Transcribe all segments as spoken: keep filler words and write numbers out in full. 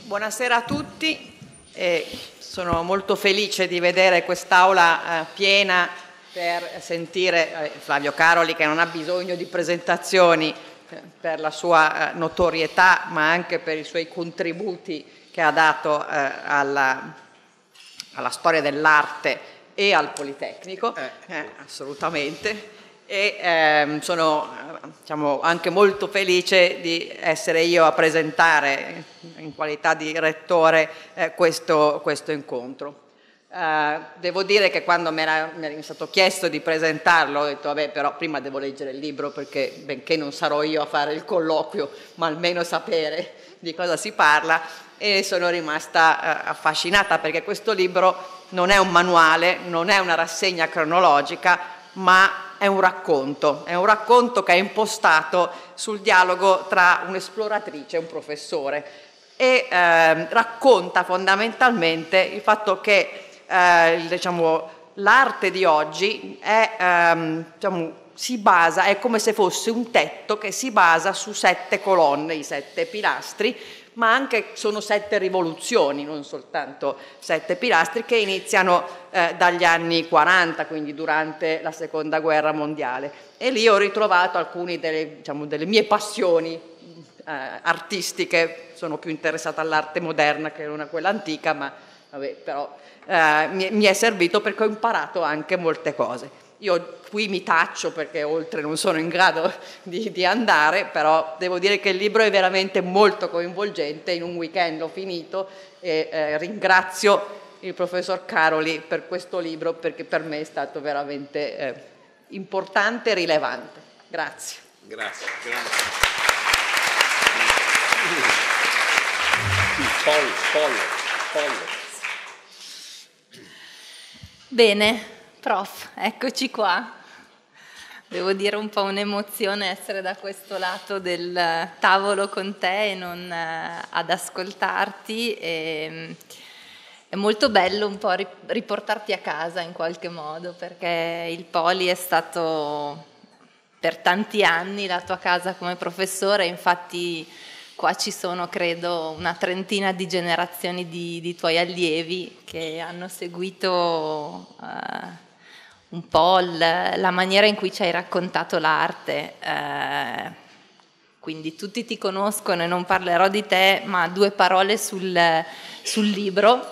Buonasera a tutti, eh, sono molto felice di vedere quest'aula eh, piena per sentire eh, Flavio Caroli, che non ha bisogno di presentazioni eh, per la sua eh, notorietà, ma anche per i suoi contributi che ha dato eh, alla, alla storia dell'arte e al Politecnico, eh, assolutamente. E ehm, sono diciamo, anche molto felice di essere io a presentare in qualità di rettore eh, questo, questo incontro. Eh, devo dire che quando mi era, mi era stato chiesto di presentarlo ho detto vabbè, però prima devo leggere il libro, perché benché non sarò io a fare il colloquio, ma almeno sapere di cosa si parla, e sono rimasta eh, affascinata, perché questo libro non è un manuale, non è una rassegna cronologica, ma è un racconto, è un racconto che è impostato sul dialogo tra un'esploratrice e un professore e eh, racconta fondamentalmente il fatto che eh, diciamo, l'arte di oggi è, ehm, diciamo, si basa, è come se fosse un tetto che si basa su sette colonne, i sette pilastri, ma anche sono sette rivoluzioni, non soltanto sette pilastri, che iniziano eh, dagli anni quaranta, quindi durante la seconda guerra mondiale. E lì ho ritrovato alcune delle, diciamo, delle mie passioni eh, artistiche. Sono più interessata all'arte moderna che non a quella antica, ma vabbè, però eh, mi, mi è servito perché ho imparato anche molte cose. Io qui mi taccio perché oltre non sono in grado di, di andare, però devo dire che il libro è veramente molto coinvolgente. In un weekend l'ho finito e eh, ringrazio il professor Caroli per questo libro, perché per me è stato veramente eh, importante e rilevante. Grazie. Grazie, grazie. Pollo, pollo, pollo. Bene. Prof, eccoci qua. Devo dire un po' un'emozione essere da questo lato del tavolo con te e non eh, ad ascoltarti. E, è molto bello un po' riportarti a casa in qualche modo, perché il Poli è stato per tanti anni la tua casa come professore. Infatti qua ci sono, credo, una trentina di generazioni di, di tuoi allievi che hanno seguito eh, un po' la maniera in cui ci hai raccontato l'arte, eh, quindi tutti ti conoscono e non parlerò di te, ma due parole sul, sul libro.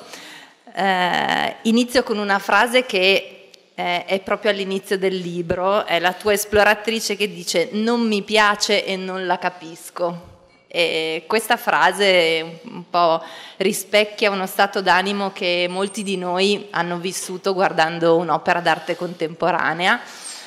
Eh, inizio con una frase che è, è proprio all'inizio del libro, è la tua esploratrice che dice: non mi piace e non la capisco. E questa frase un po' rispecchia uno stato d'animo che molti di noi hanno vissuto guardando un'opera d'arte contemporanea.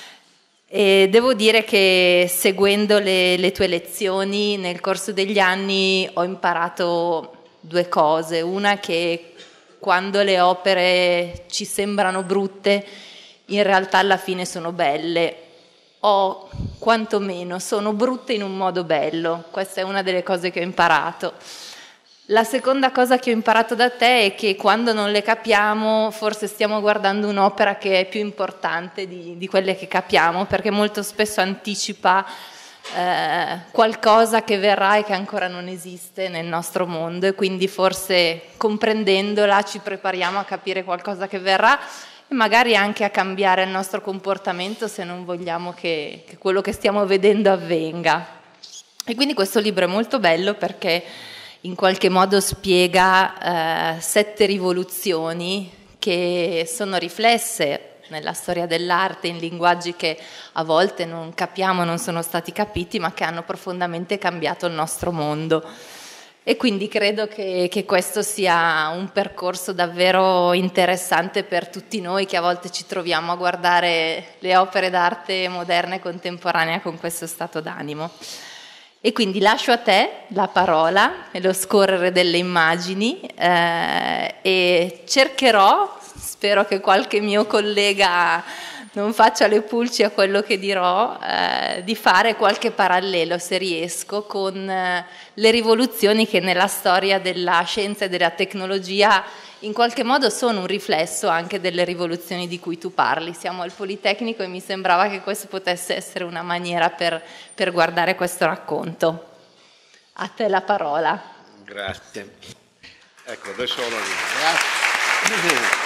E devo dire che seguendo le, le tue lezioni nel corso degli anni ho imparato due cose. Una, che quando le opere ci sembrano brutte, in realtà alla fine sono belle, o quantomeno sono brutte in un modo bello. Questa è una delle cose che ho imparato. La seconda cosa che ho imparato da te è che quando non le capiamo forse stiamo guardando un'opera che è più importante di, di quelle che capiamo, perché molto spesso anticipa eh, qualcosa che verrà e che ancora non esiste nel nostro mondo, e quindi forse comprendendola ci prepariamo a capire qualcosa che verrà e magari anche a cambiare il nostro comportamento se non vogliamo che, che quello che stiamo vedendo avvenga. E quindi questo libro è molto bello perché in qualche modo spiega eh, sette rivoluzioni che sono riflesse nella storia dell'arte in linguaggi che a volte non capiamo, non sono stati capiti, ma che hanno profondamente cambiato il nostro mondo. E quindi credo che, che questo sia un percorso davvero interessante per tutti noi che a volte ci troviamo a guardare le opere d'arte moderna e contemporanea con questo stato d'animo. E quindi lascio a te la parola e lo scorrere delle immagini eh, e cercherò, spero che qualche mio collega non faccia le pulci a quello che dirò, eh, di fare qualche parallelo, se riesco, con eh, le rivoluzioni che nella storia della scienza e della tecnologia in qualche modo sono un riflesso anche delle rivoluzioni di cui tu parli. Siamo al Politecnico e mi sembrava che questo potesse essere una maniera per, per guardare questo racconto. A te la parola. Grazie. Ecco, adesso ho la linea. Grazie.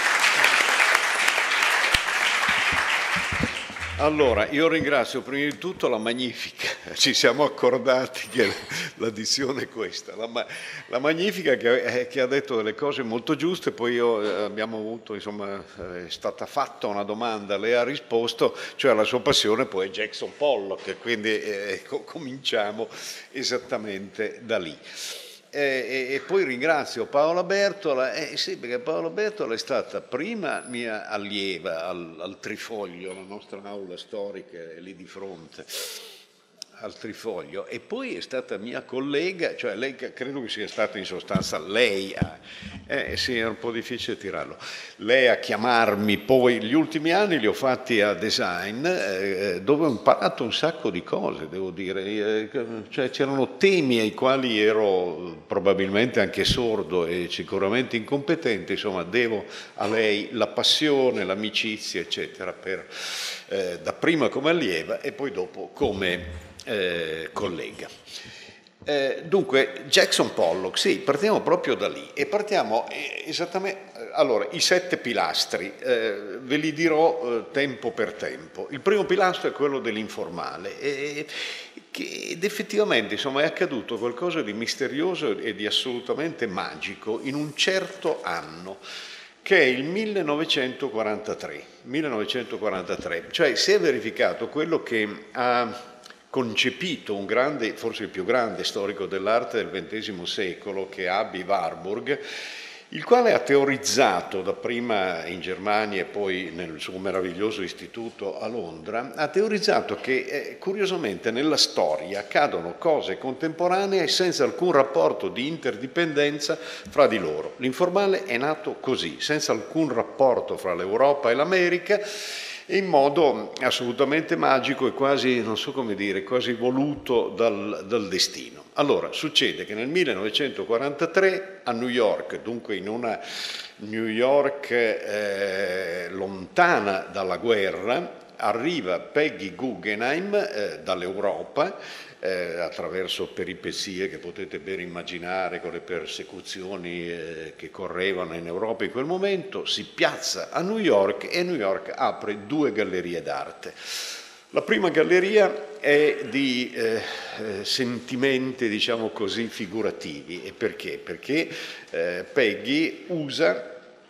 Allora, io ringrazio prima di tutto la Magnifica, ci siamo accordati che l'addizione è questa, la, la Magnifica che, che ha detto delle cose molto giuste, poi io, eh, abbiamo avuto, insomma, è stata fatta una domanda, lei ha risposto, cioè la sua passione poi è Jackson Pollock, quindi eh, cominciamo esattamente da lì. E, e poi ringrazio Paola Bertola, eh, sì, perché Paola Bertola è stata prima mia allieva al, al Trifoglio, la nostra aula storica è lì di fronte al Trifoglio, e poi è stata mia collega, cioè lei credo che sia stata in sostanza lei a, eh sì, è un po' difficile tirarlo, lei a chiamarmi, poi gli ultimi anni li ho fatti a design, eh, dove ho imparato un sacco di cose, devo dire, eh, cioè c'erano temi ai quali ero probabilmente anche sordo e sicuramente incompetente, insomma devo a lei la passione, l'amicizia eccetera, per, eh, da prima come allieva e poi dopo come Eh, collega. Eh, dunque, Jackson Pollock, sì, partiamo proprio da lì e partiamo esattamente, allora, i sette pilastri, eh, ve li dirò eh, tempo per tempo. Il primo pilastro è quello dell'informale, eh, che, ed effettivamente insomma, è accaduto qualcosa di misterioso e di assolutamente magico in un certo anno, che è il millenovecentoquarantatré, millenovecentoquarantatré, cioè si è verificato quello che ha concepito un grande, forse il più grande storico dell'arte del ventesimo secolo, che è Aby Warburg, il quale ha teorizzato dapprima in Germania e poi nel suo meraviglioso istituto a Londra, ha teorizzato che eh, curiosamente nella storia accadono cose contemporanee senza alcun rapporto di interdipendenza fra di loro. L'informale è nato così, senza alcun rapporto fra l'Europa e l'America, in modo assolutamente magico e quasi, non so come dire, quasi voluto dal, dal destino. Allora, succede che nel millenovecentoquarantatré a New York, dunque in una New York eh, lontana dalla guerra, arriva Peggy Guggenheim eh, dall'Europa, eh, attraverso peripezie che potete ben immaginare con le persecuzioni eh, che correvano in Europa in quel momento, si piazza a New York e New York apre due gallerie d'arte. La prima galleria è di eh, eh, sentimenti, diciamo così, figurativi. E perché? Perché eh, Peggy usa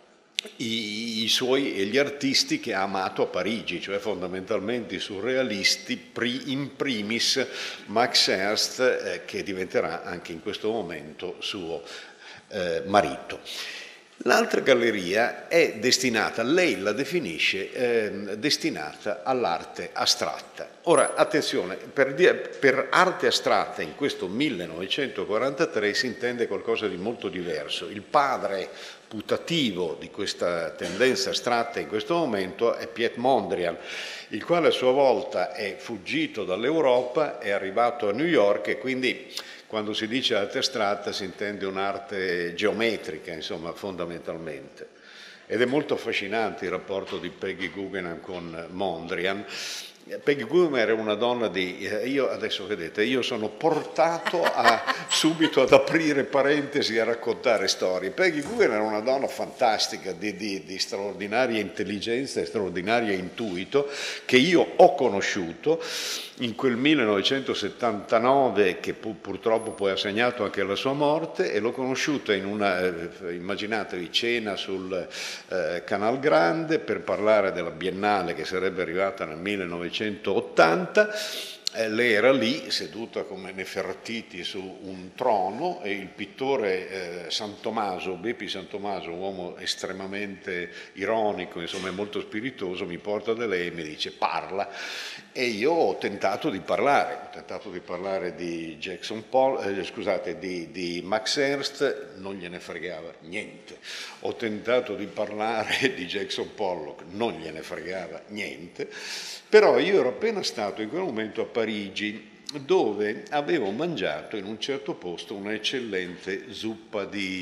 I, i suoi e gli artisti che ha amato a Parigi, cioè fondamentalmente i surrealisti, pri, in primis Max Ernst, eh, che diventerà anche in questo momento suo eh, marito. L'altra galleria è destinata, lei la definisce, eh, destinata all'arte astratta. Ora, attenzione, per, per arte astratta in questo millenovecentoquarantatré si intende qualcosa di molto diverso. Il padre putativo di questa tendenza astratta in questo momento è Piet Mondrian, il quale a sua volta è fuggito dall'Europa, è arrivato a New York e quindi quando si dice arte astratta si intende un'arte geometrica, insomma, fondamentalmente. Ed è molto affascinante il rapporto di Peggy Guggenheim con Mondrian. Peggy Guggenheim era una donna di... Io adesso vedete, io sono portato a, subito ad aprire parentesi e a raccontare storie. Peggy Guggenheim era una donna fantastica, di, di, di straordinaria intelligenza e straordinario intuito, che io ho conosciuto in quel millenovecentosettantanove, che pu- purtroppo poi ha segnato anche la sua morte, e l'ho conosciuta in una, eh, immaginatevi, cena sul eh, Canal Grande per parlare della Biennale che sarebbe arrivata nel millenovecentottanta. Eh, lei era lì, seduta come Nefertiti su un trono, e il pittore eh, San Tommaso, Bepi San Tommaso, un uomo estremamente ironico, insomma molto spiritoso, mi porta da lei e mi dice parla. E io ho tentato di parlare, ho tentato di parlare di Jackson Paul, eh, scusate, di, di Max Ernst, non gliene fregava niente. Ho tentato di parlare di Jackson Pollock, non gliene fregava niente. Però io ero appena stato in quel momento a Parigi, dove avevo mangiato in un certo posto una eccellente zuppa di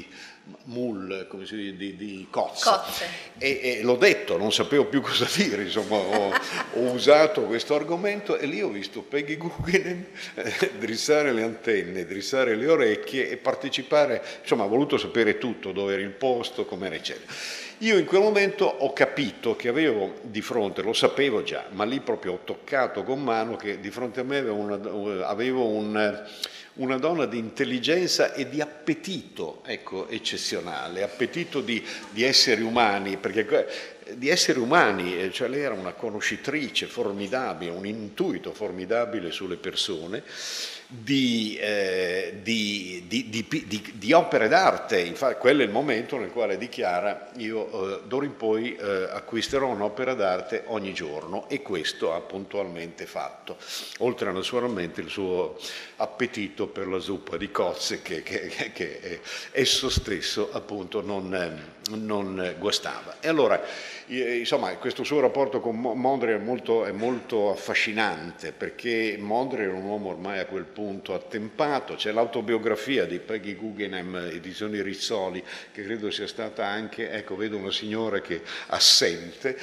Mull, come si dice, di, di cozze. Cozze. E, e l'ho detto, non sapevo più cosa dire, insomma, ho, ho usato questo argomento e lì ho visto Peggy Guggenheim eh, drizzare le antenne, drizzare le orecchie e partecipare, insomma, ha voluto sapere tutto, dove era il posto, com'era, eccetera. Io in quel momento ho capito che avevo di fronte, lo sapevo già, ma lì proprio ho toccato con mano che di fronte a me avevo una, avevo un, una donna di intelligenza e di appetito, ecco, eccezionale, appetito di, di esseri umani, perché di esseri umani, cioè lei era una conoscitrice formidabile, un intuito formidabile sulle persone, di, eh, di, di, di, di, di opere d'arte. Infatti quello è il momento nel quale dichiara: io eh, d'ora in poi eh, acquisterò un'opera d'arte ogni giorno, e questo ha puntualmente fatto, oltre naturalmente il suo appetito per la zuppa di cozze che, che, che esso stesso appunto non, non guastava. E allora, insomma, questo suo rapporto con Mondrian è molto, è molto affascinante, perché Mondrian era un uomo ormai a quel punto attempato. C'è l'autobiografia di Peggy Guggenheim, edizioni Rizzoli, che credo sia stata anche, ecco, vedo una signora che assente,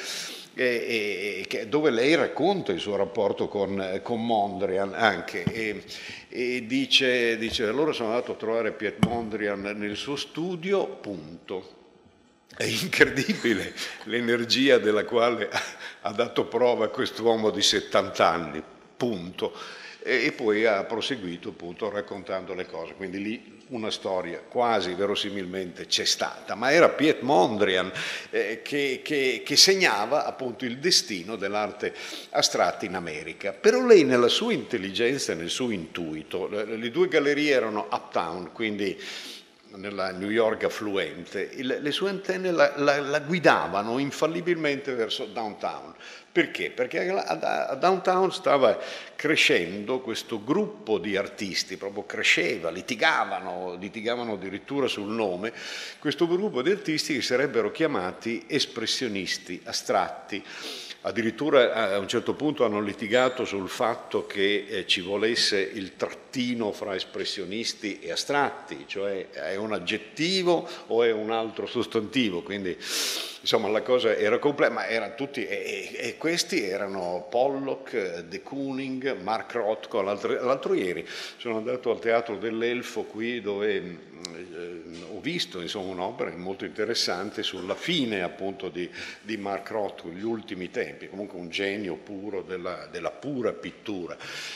e, e, dove lei racconta il suo rapporto con, con Mondrian anche, e, e dice, dice allora sono andato a trovare Piet Mondrian nel suo studio, punto. È incredibile l'energia della quale ha dato prova quest'uomo di settanta anni, punto. E poi ha proseguito appunto raccontando le cose, quindi lì una storia quasi verosimilmente c'è stata, ma era Piet Mondrian eh, che, che, che segnava appunto il destino dell'arte astratta in America. Però lei, nella sua intelligenza e nel suo intuito, le, le due gallerie erano uptown, quindi nella New York affluente, il, le sue antenne la, la, la guidavano infallibilmente verso downtown. Perché? Perché a, a downtown stava crescendo questo gruppo di artisti, proprio cresceva, litigavano, litigavano addirittura sul nome, questo gruppo di artisti che sarebbero chiamati espressionisti astratti. Addirittura a un certo punto hanno litigato sul fatto che eh, ci volesse il trattino fra espressionisti e astratti, cioè è un aggettivo o è un altro sostantivo, quindi insomma la cosa era complessa, ma erano tutti, e, e questi erano Pollock, De Kooning, Mark Rothko. L'altro, l'altro ieri sono andato al Teatro dell'Elfo qui, dove eh, ho visto insomma un'opera molto interessante sulla fine appunto di, di Mark Rothko, gli ultimi tempi, comunque un genio puro della, della pura pittura,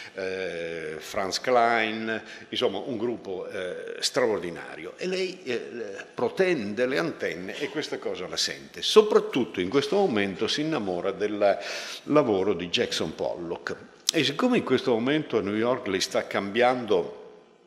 eh, Franz Klein, insomma un gruppo eh, straordinario, e lei eh, protende le antenne e questa cosa la sente. Soprattutto in questo momento si innamora del lavoro di Jackson Pollock, e siccome in questo momento a New York lei sta cambiando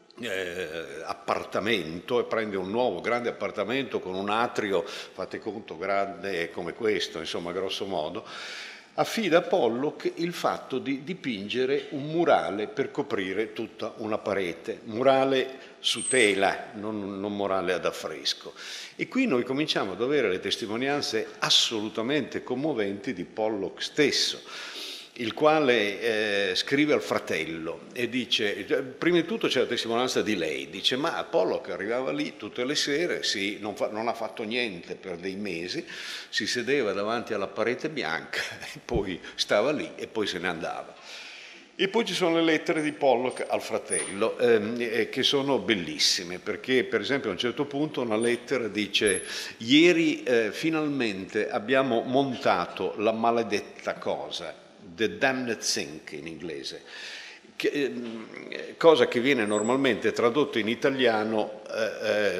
Eh, appartamento e prende un nuovo grande appartamento con un atrio, fate conto, grande come questo, insomma, grosso modo, affida a Pollock il fatto di dipingere un murale per coprire tutta una parete, murale su tela, non, non murale ad affresco. E qui noi cominciamo ad avere le testimonianze assolutamente commoventi di Pollock stesso, il quale eh, scrive al fratello e dice, prima di tutto c'è la testimonianza di lei, dice: ma Pollock arrivava lì tutte le sere, sì, non, fa, non ha fatto niente per dei mesi, si sedeva davanti alla parete bianca e poi stava lì e poi se ne andava. E poi ci sono le lettere di Pollock al fratello, ehm, che sono bellissime, perché per esempio a un certo punto una lettera dice: ieri eh, finalmente abbiamo montato la maledetta cosa, The Damned Thing in inglese, che, eh, cosa che viene normalmente tradotto in italiano eh,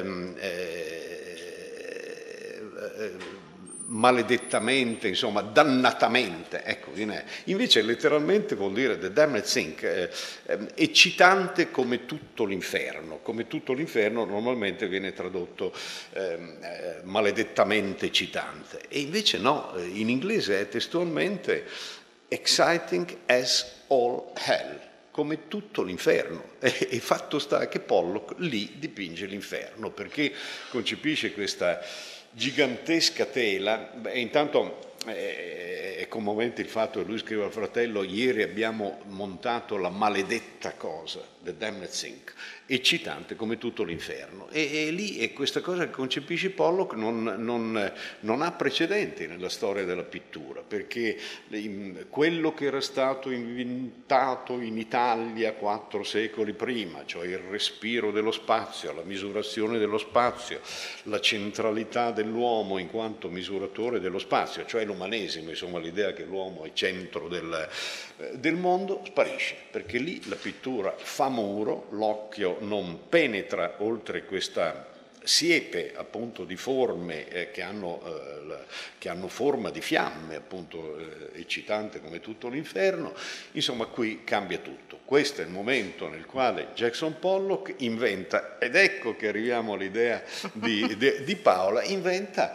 eh, eh, maledettamente, insomma, dannatamente, ecco, invece letteralmente vuol dire The Damned Thing, eh, eh, eccitante come tutto l'inferno, come tutto l'inferno normalmente viene tradotto eh, eh, maledettamente eccitante, e invece no, in inglese è testualmente exciting as all hell, come tutto l'inferno. E, e fatto sta che Pollock lì dipinge l'inferno, perché concepisce questa gigantesca tela. Beh, intanto è, è commovente il fatto che lui scrive al fratello: ieri abbiamo montato la maledetta cosa, the damned thing, eccitante come tutto l'inferno. E, e lì è questa cosa che concepisce Pollock non, non, non ha precedenti nella storia della pittura, perché in, quello che era stato inventato in Italia quattro secoli prima, cioè il respiro dello spazio, la misurazione dello spazio, la centralità dell'uomo in quanto misuratore dello spazio, cioè l'umanesimo, insomma l'idea che l'uomo è centro del, del mondo, sparisce, perché lì la pittura fa muro, l'occhio non penetra oltre questa siepe appunto di forme eh, che, hanno, eh, la, che hanno forma di fiamme, appunto eh, eccitante come tutto l'inferno. Insomma, qui cambia tutto. Questo è il momento nel quale Jackson Pollock inventa, ed ecco che arriviamo all'idea di, di, di Paola, inventa,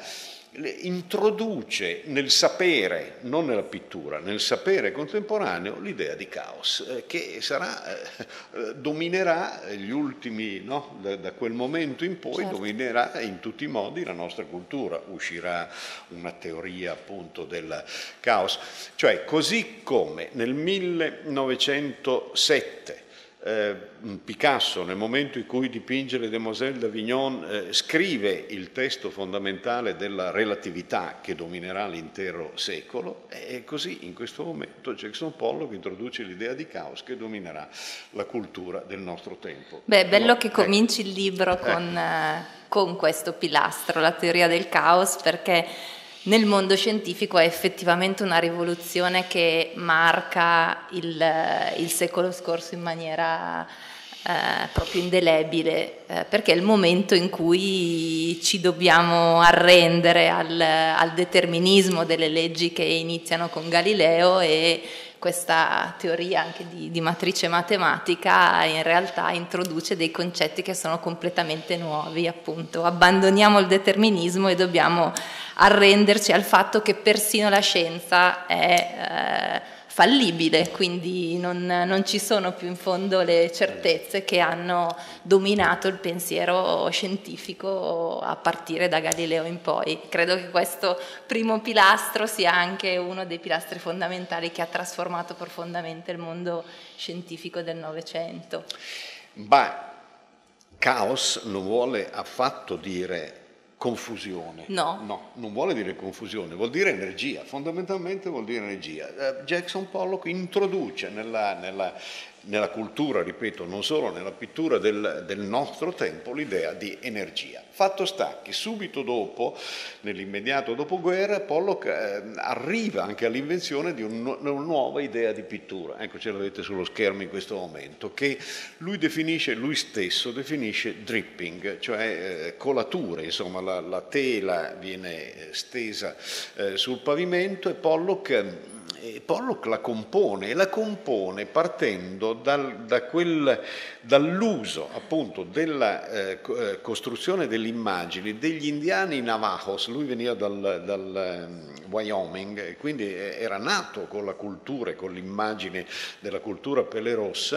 introduce nel sapere, non nella pittura, nel sapere contemporaneo l'idea di caos, eh, che sarà, eh, dominerà gli ultimi, no? da, da quel momento in poi, certo, dominerà in tutti i modi la nostra cultura. Uscirà una teoria appunto del caos, cioè così come nel millenovecentosette Eh, Picasso, nel momento in cui dipinge le Demoiselles d'Avignon, eh, scrive il testo fondamentale della relatività che dominerà l'intero secolo, e così in questo momento Jackson Pollock introduce l'idea di caos che dominerà la cultura del nostro tempo. Beh, è bello allora, che cominci ecco. il libro con, eh, con questo pilastro, la teoria del caos, perché nel mondo scientifico è effettivamente una rivoluzione che marca il, il secolo scorso in maniera eh, proprio indelebile, eh, perché è il momento in cui ci dobbiamo arrendere al, al determinismo delle leggi che iniziano con Galileo, e questa teoria anche di, di matrice matematica in realtà introduce dei concetti che sono completamente nuovi, appunto. Abbandoniamo il determinismo e dobbiamo arrenderci al fatto che persino la scienza è eh, fallibile, quindi non, non ci sono più in fondo le certezze che hanno dominato il pensiero scientifico a partire da Galileo in poi. Credo che questo primo pilastro sia anche uno dei pilastri fondamentali che ha trasformato profondamente il mondo scientifico del Novecento. Ma caos non vuole affatto dire confusione. No. No, non vuole dire confusione, vuol dire energia, fondamentalmente vuol dire energia. Uh, Jackson Pollock introduce nella, nella, nella cultura, ripeto, non solo nella pittura del, del nostro tempo, l'idea di energia. Fatto sta che subito dopo, nell'immediato dopoguerra, Pollock eh, arriva anche all'invenzione di un, una nuova idea di pittura. Ecco, ce l'avete sullo schermo in questo momento, che lui definisce, lui stesso definisce dripping, cioè eh, colature, insomma la, la tela viene stesa eh, sul pavimento e Pollock... Eh, E Pollock la compone, e la compone partendo dal, da quel, dall'uso appunto della eh, costruzione delle immagini degli indiani Navajos. Lui veniva dal, dal Wyoming, quindi era nato con la cultura e con l'immagine della cultura pelle rossa.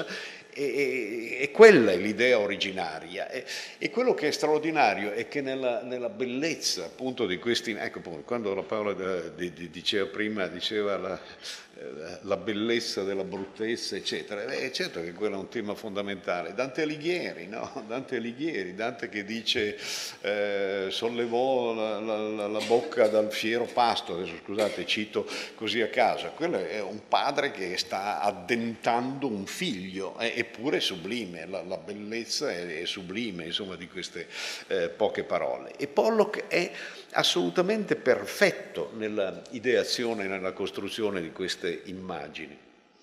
E, e quella è l'idea originaria, e, e quello che è straordinario è che nella, nella bellezza appunto di questi, ecco quando la Paola di, di, diceva prima, diceva la, la bellezza della bruttezza eccetera, e certo che quello è un tema fondamentale. Dante Alighieri, no? Dante Alighieri, Dante che dice eh, sollevò la, la, la bocca dal fiero pasto, adesso scusate cito così a caso, quello è un padre che sta addentando un figlio, eh, eppure è sublime, la, la bellezza è, è sublime, insomma, di queste eh, poche parole. E Pollock è assolutamente perfetto nella ideazione, nella costruzione di queste immagini.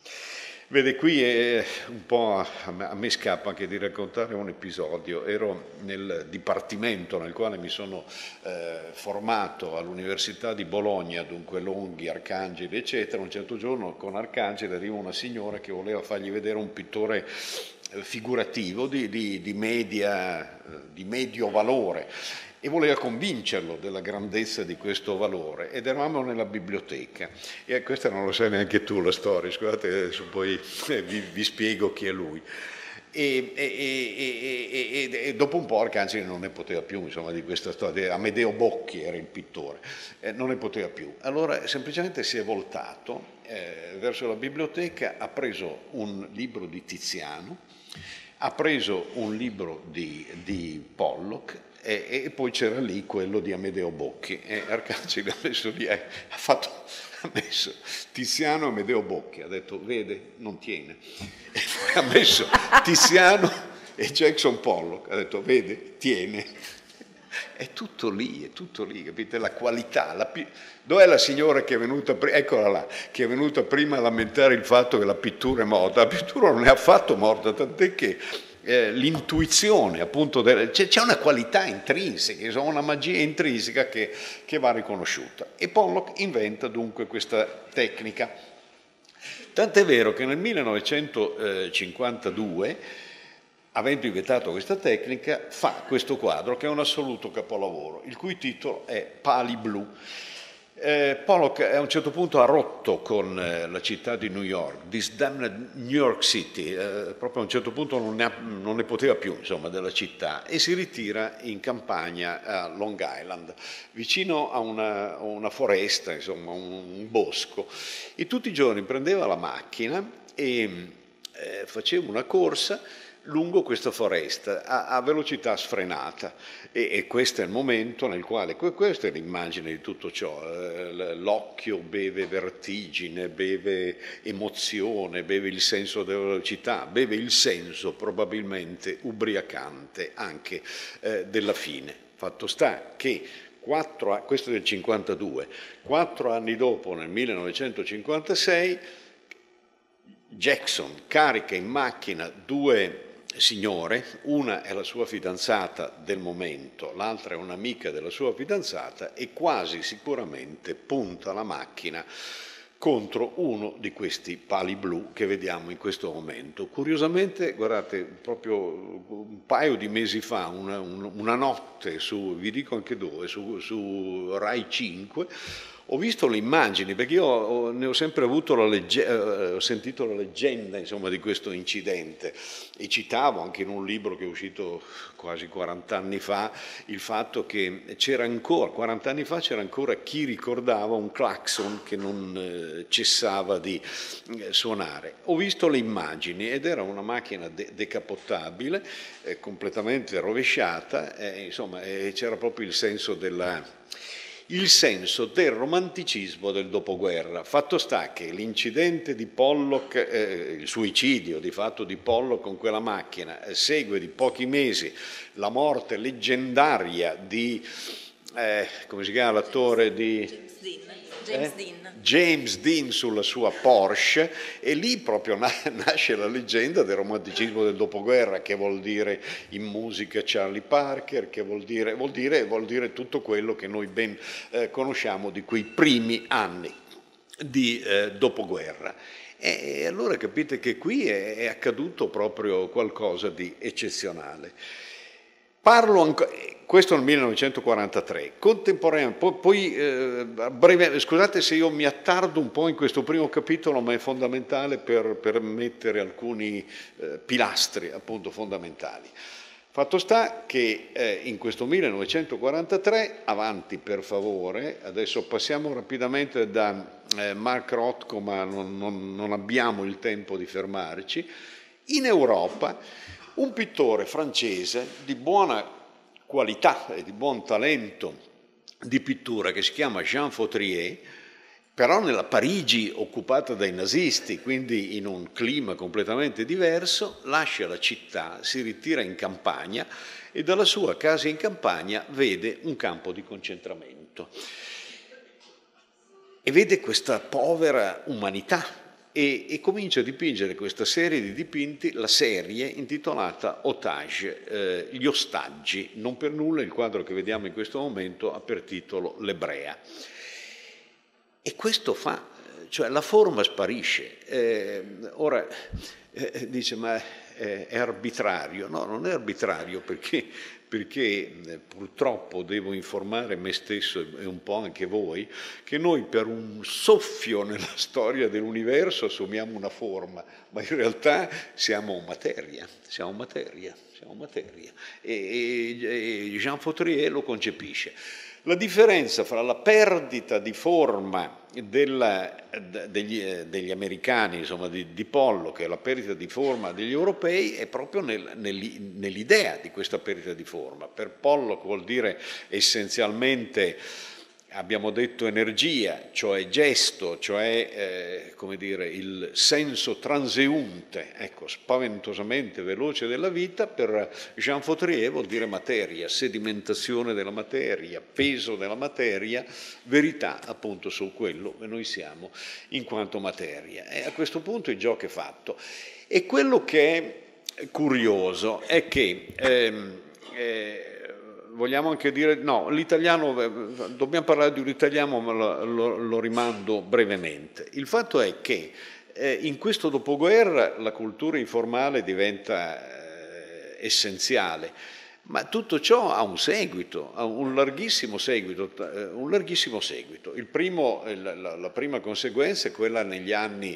Vede, qui è un po', a me, a me scappa anche di raccontare un episodio. Ero nel dipartimento nel quale mi sono eh, formato all'Università di Bologna, dunque Longhi, Arcangeli, eccetera. Un certo giorno con Arcangeli arriva una signora che voleva fargli vedere un pittore figurativo di, di, di, media, di medio valore, e voleva convincerlo della grandezza di questo valore, ed eravamo nella biblioteca, e questa non lo sai neanche tu la storia, scusate, adesso poi vi, vi spiego chi è lui. E, e, e, e, e dopo un po' Arcangeli non ne poteva più, insomma, di questa storia. Amedeo Bocchi era il pittore, eh, non ne poteva più. Allora semplicemente si è voltato eh, verso la biblioteca, ha preso un libro di Tiziano, ha preso un libro di, di Pollock e, e poi c'era lì quello di Amedeo Bocchi, e Arcangeli ha messo lì, eh, ha fatto... ha messo Tiziano e Amedeo Bocchi, ha detto vede, non tiene, e poi ha messo Tiziano e Jackson Pollock, ha detto vede, tiene. È tutto lì, è tutto lì, capite? La qualità, la pi... dov'è la signora che è venuta prima, eccola là, che è venuta prima a lamentare il fatto che la pittura è morta? La pittura non è affatto morta, tant'è che Eh, l'intuizione appunto del, c'è, c'è una qualità intrinseca, insomma, una magia intrinseca che, che va riconosciuta, e Pollock inventa dunque questa tecnica, tant'è vero che nel millenovecentocinquantadue, avendo inventato questa tecnica, fa questo quadro che è un assoluto capolavoro, il cui titolo è Pali blu. Eh, Pollock a un certo punto ha rotto con eh, la città di New York, this damned New York City, eh, proprio a un certo punto non ne, ha, non ne poteva più, insomma, della città, e si ritira in campagna a Long Island, vicino a una, una foresta, insomma, un, un bosco, e tutti i giorni prendeva la macchina e eh, faceva una corsa lungo questa foresta a, a velocità sfrenata, e, e questo è il momento nel quale, questa è l'immagine di tutto ciò, l'occhio beve vertigine, beve emozione, beve il senso della velocità, beve il senso probabilmente ubriacante anche eh, della fine. Fatto sta che quattro, questo è del cinquantadue, quattro anni dopo, nel millenovecentocinquantasei, Jackson carica in macchina due signore, una è la sua fidanzata del momento, l'altra è un'amica della sua fidanzata, e quasi sicuramente punta la macchina contro uno di questi pali blu che vediamo in questo momento. Curiosamente, guardate, proprio un paio di mesi fa, una, una notte, su, vi dico anche dove, su, su Rai cinque, ho visto le immagini, perché io ho, ne ho sempre avuto la legge, eh, ho sentito la leggenda, insomma, di questo incidente, e citavo anche in un libro che è uscito quasi quaranta anni fa il fatto che c'era ancora, quaranta anni fa c'era ancora chi ricordava un clacson che non eh, cessava di eh, suonare. Ho visto le immagini ed era una macchina de- decapottabile, eh, completamente rovesciata, eh, insomma, eh, c'era proprio il senso della... il senso del romanticismo del dopoguerra. Fatto sta che l'incidente di Pollock, eh, il suicidio di fatto di Pollock con quella macchina, eh, segue di pochi mesi la morte leggendaria di, eh, come si chiama l'attore di... James Dean. James Eh? Dean. James Dean sulla sua Porsche, e lì proprio nasce la leggenda del romanticismo del dopoguerra, che vuol dire in musica Charlie Parker, che vuol dire, vuol dire, vuol dire tutto quello che noi ben eh, conosciamo di quei primi anni di eh, dopoguerra. E allora capite che qui è, è accaduto proprio qualcosa di eccezionale. Parlo ancora, questo nel millenovecentoquarantatré, contemporaneamente, poi, poi eh, breve, scusate se io mi attardo un po' in questo primo capitolo, ma è fondamentale per, per mettere alcuni eh, pilastri appunto fondamentali. Fatto sta che eh, in questo millenovecentoquarantatré, avanti per favore, adesso passiamo rapidamente da eh, Mark Rothko, ma non, non, non abbiamo il tempo di fermarci, in Europa un pittore francese di buona qualità e di buon talento di pittura, che si chiama Jean Fautrier, però nella Parigi occupata dai nazisti, quindi in un clima completamente diverso, lascia la città, si ritira in campagna e dalla sua casa in campagna vede un campo di concentramento e vede questa povera umanità. E, e comincia a dipingere questa serie di dipinti, la serie intitolata Otage, eh, gli ostaggi. Non per nulla il quadro che vediamo in questo momento ha per titolo L'Ebrea. E questo fa, cioè la forma sparisce. Eh, ora eh, dice, ma è, è arbitrario? No, non è arbitrario, perché, perché eh, purtroppo devo informare me stesso e un po' anche voi che noi per un soffio nella storia dell'universo assumiamo una forma, ma in realtà siamo materia, siamo materia, siamo materia. E, e, e Jean Fautrier lo concepisce. La differenza fra la perdita di forma della, degli, degli americani, insomma di, di Pollock, e la perdita di forma degli europei è proprio nel, nell'idea di questa perdita di forma. Per Pollock vuol dire essenzialmente, abbiamo detto, energia, cioè gesto, cioè eh, come dire, il senso transeunte, ecco, spaventosamente veloce della vita. Per Jean Fautrier vuol dire materia, sedimentazione della materia, peso della materia, verità appunto su quello che noi siamo in quanto materia. E a questo punto il gioco è fatto. E quello che è curioso è che ehm, eh, vogliamo anche dire, no, l'italiano, dobbiamo parlare di un italiano, ma lo, lo, lo rimando brevemente. Il fatto è che eh, in questo dopoguerra la cultura informale diventa eh, essenziale, ma tutto ciò ha un seguito, ha un larghissimo seguito, eh, un larghissimo seguito. Il primo, la, la, la prima conseguenza è quella negli anni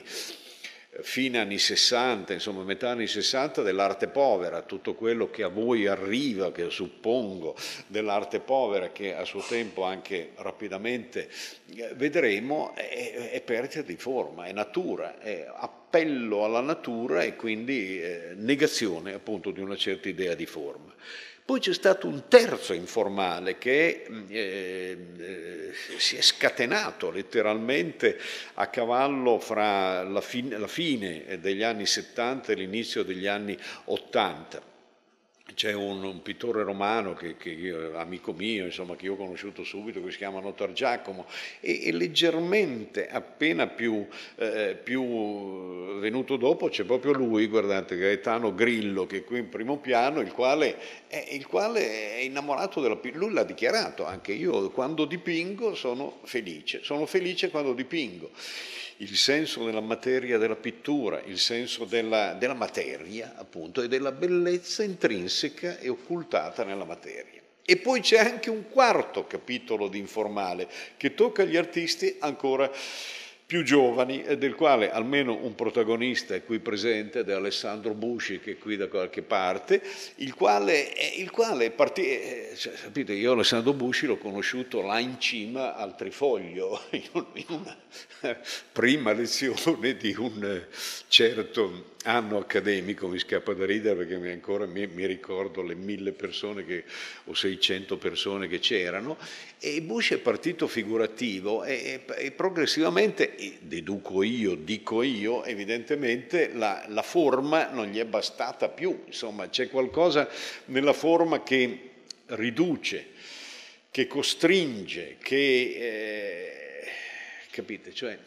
fine anni sessanta, insomma metà anni sessanta, dell'arte povera, tutto quello che a voi arriva, che suppongo, dell'arte povera, che a suo tempo anche rapidamente vedremo, è, è perdita di forma, è natura, è appello alla natura e quindi eh, negazione appunto di una certa idea di forma. Poi c'è stato un terzo informale che eh, eh, si è scatenato letteralmente a cavallo fra la, fin- la fine degli anni settanta e l'inizio degli anni ottanta. C'è un, un pittore romano, che, che io, amico mio, insomma, che io ho conosciuto subito, che si chiama Notar Giacomo, e, e leggermente appena più, eh, più venuto dopo c'è proprio lui, guardate, Gaetano Grillo, che è qui in primo piano, il quale è, il quale è innamorato della pittura. Lui l'ha dichiarato anche: io quando dipingo sono felice, sono felice quando dipingo. Il senso della materia della pittura, il senso della, della materia, appunto, e della bellezza intrinseca e occultata nella materia. E poi c'è anche un quarto capitolo di informale che tocca gli artisti ancora più giovani, del quale almeno un protagonista è qui presente, ed è Alessandro Busci, che è qui da qualche parte, il quale, il quale partì, cioè, sapete, io Alessandro Busci l'ho conosciuto là in cima al Trifoglio, in una prima lezione di un certo anno accademico, mi scappa da ridere perché mi ancora mi, mi ricordo le mille persone che, o seicento persone che c'erano, e Busci è partito figurativo e, e progressivamente, e deduco io, dico io, evidentemente la, la forma non gli è bastata più, insomma c'è qualcosa nella forma che riduce, che costringe, che eh, capite, cioè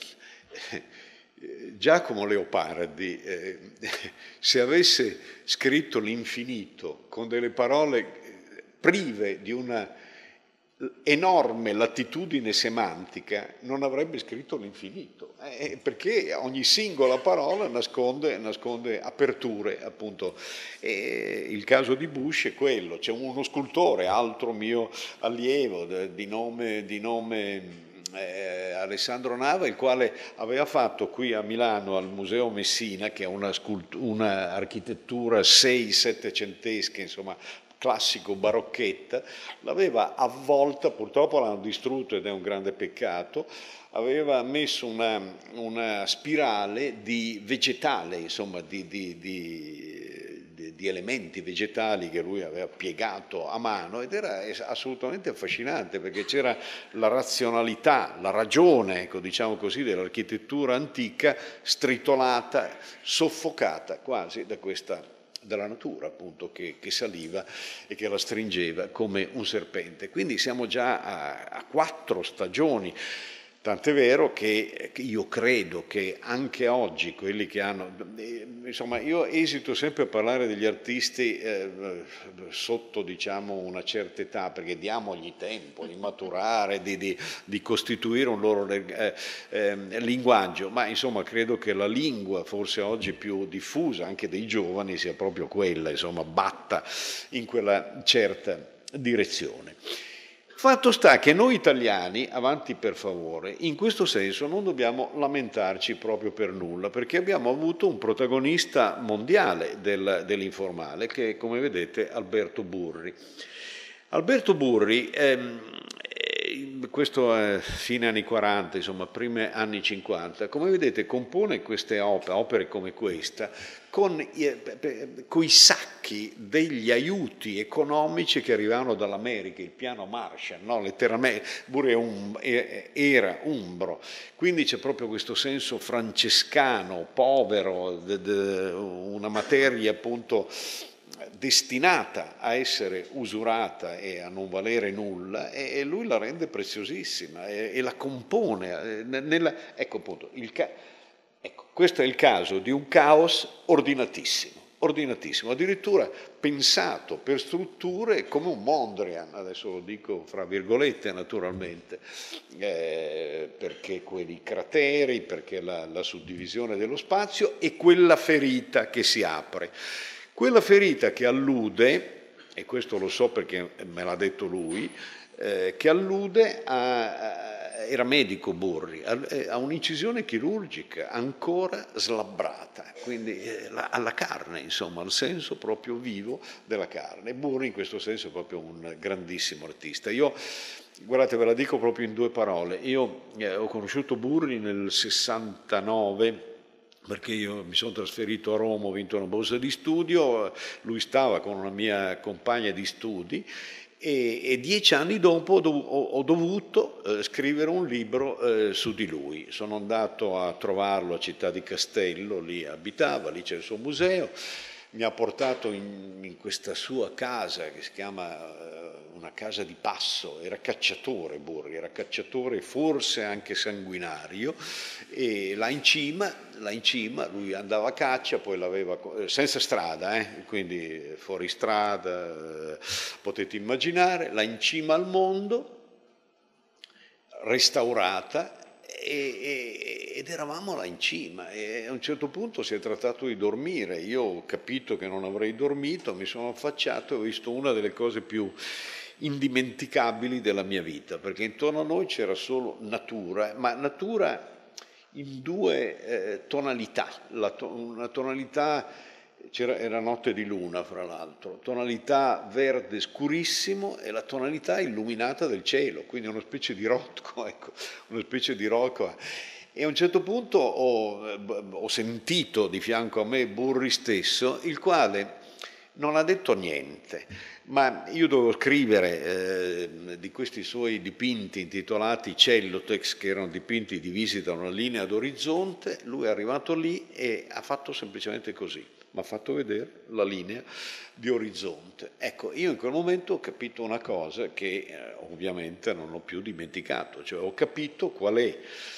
Giacomo Leopardi, eh, se avesse scritto l'infinito con delle parole prive di una enorme latitudine semantica, non avrebbe scritto l'infinito, eh, perché ogni singola parola nasconde, nasconde aperture, appunto. E il caso di Busci è quello. C'è uno scultore, altro mio allievo, di nome, di nome Eh, Alessandro Nava, il quale aveva fatto qui a Milano al Museo Messina, che è una, scult- una architettura sei settecentesca, insomma classico barocchetta, l'aveva avvolta, purtroppo l'hanno distrutto ed è un grande peccato, aveva messo una, una spirale di vegetale, insomma di, di, di di elementi vegetali che lui aveva piegato a mano, ed era assolutamente affascinante perché c'era la razionalità, la ragione, ecco, diciamo così, dell'architettura antica stritolata, soffocata quasi da questa, dalla natura, appunto, che, che saliva e che la stringeva come un serpente. Quindi siamo già a, a quattro stagioni Tant'è vero che io credo che anche oggi quelli che hanno, insomma, io esito sempre a parlare degli artisti eh, sotto, diciamo, una certa età, perché diamogli tempo di maturare, di, di, di costituire un loro eh, eh, linguaggio, ma insomma credo che la lingua forse oggi più diffusa anche dei giovani sia proprio quella, insomma, batta in quella certa direzione. Fatto sta che noi italiani, avanti per favore, in questo senso non dobbiamo lamentarci proprio per nulla, perché abbiamo avuto un protagonista mondiale del, dell'informale, che è, come vedete, Alberto Burri. Alberto Burri, ehm, questo è fine anni quaranta, insomma, primi anni cinquanta, come vedete compone queste opere, opere come questa, con i sacchi degli aiuti economici che arrivavano dall'America, il piano Marshall, no? Letteralmente, Burri um, era umbro, quindi c'è proprio questo senso francescano, povero, de, de, una materia appunto destinata a essere usurata e a non valere nulla, e lui la rende preziosissima e, e la compone. Nella, ecco appunto, il ca- ecco, questo è il caso di un caos ordinatissimo, ordinatissimo, addirittura pensato per strutture come un Mondrian, adesso lo dico fra virgolette naturalmente, eh, perché quei crateri, perché la, la suddivisione dello spazio e quella ferita che si apre. Quella ferita che allude, e questo lo so perché me l'ha detto lui, eh, che allude a, era medico Burri, a, a un'incisione chirurgica ancora slabbrata, quindi eh, la, alla carne, insomma, al senso proprio vivo della carne. Burri in questo senso è proprio un grandissimo artista. Io, guardate, ve la dico proprio in due parole, io eh, ho conosciuto Burri nel sessantanove, perché io mi sono trasferito a Roma, ho vinto una borsa di studio, lui stava con una mia compagna di studi e, e dieci anni dopo ho, dov- ho dovuto eh, scrivere un libro eh, su di lui. Sono andato a trovarlo a Città di Castello, lì abitava, lì c'è il suo museo, mi ha portato in, in questa sua casa che si chiama eh, una casa di passo, era cacciatore Burri, era cacciatore forse anche sanguinario, e là in cima, là in cima lui andava a caccia, poi l'aveva senza strada, eh, quindi fuori strada, eh, potete immaginare, là in cima al mondo, restaurata, e, ed eravamo là in cima e a un certo punto si è trattato di dormire. Io ho capito che non avrei dormito, mi sono affacciato e ho visto una delle cose più indimenticabili della mia vita, perché intorno a noi c'era solo natura, ma natura in due eh, tonalità, la to- una tonalità, c'era, era notte di luna fra l'altro, tonalità verde scurissimo e la tonalità illuminata del cielo, quindi una specie di rocco, ecco, una specie di rocco. E a un certo punto ho, ho sentito di fianco a me Burri stesso, il quale non ha detto niente, ma io dovevo scrivere eh, di questi suoi dipinti intitolati Cellotex, che erano dipinti divisi da una linea d'orizzonte. Lui è arrivato lì e ha fatto semplicemente così, mi ha fatto vedere la linea di orizzonte. Ecco, io in quel momento ho capito una cosa che eh, ovviamente non ho più dimenticato, cioè ho capito qual è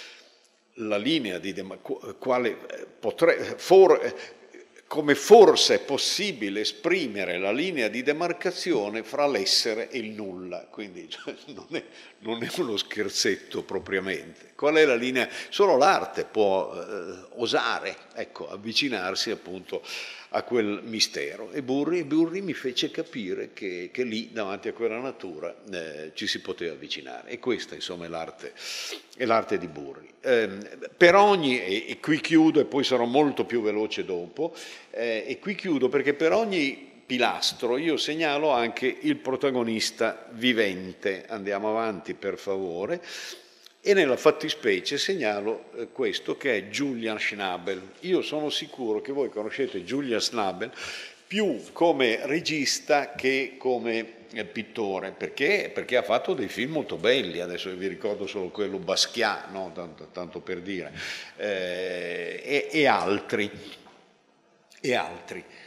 la linea di demarcazione, quale potrei, for, come forse è possibile esprimere la linea di demarcazione fra l'essere e il nulla, quindi cioè, non, è, non è uno scherzetto propriamente. Qual è la linea? Solo l'arte può eh, osare, ecco, avvicinarsi appunto a quel mistero. E Burri, Burri mi fece capire che, che lì, davanti a quella natura, eh, ci si poteva avvicinare. E questa, insomma, è l'arte, è l'arte di Burri. Eh, per ogni, e, e qui chiudo e poi sarò molto più veloce dopo, eh, e qui chiudo perché per ogni pilastro io segnalo anche il protagonista vivente. Andiamo avanti, per favore. E nella fattispecie segnalo eh, questo, che è Julian Schnabel. Io sono sicuro che voi conoscete Julian Schnabel più come regista che come eh, pittore, perché? Perché ha fatto dei film molto belli, adesso vi ricordo solo quello Basquiat, no? tanto, tanto per dire, eh, e, e altri. E altri.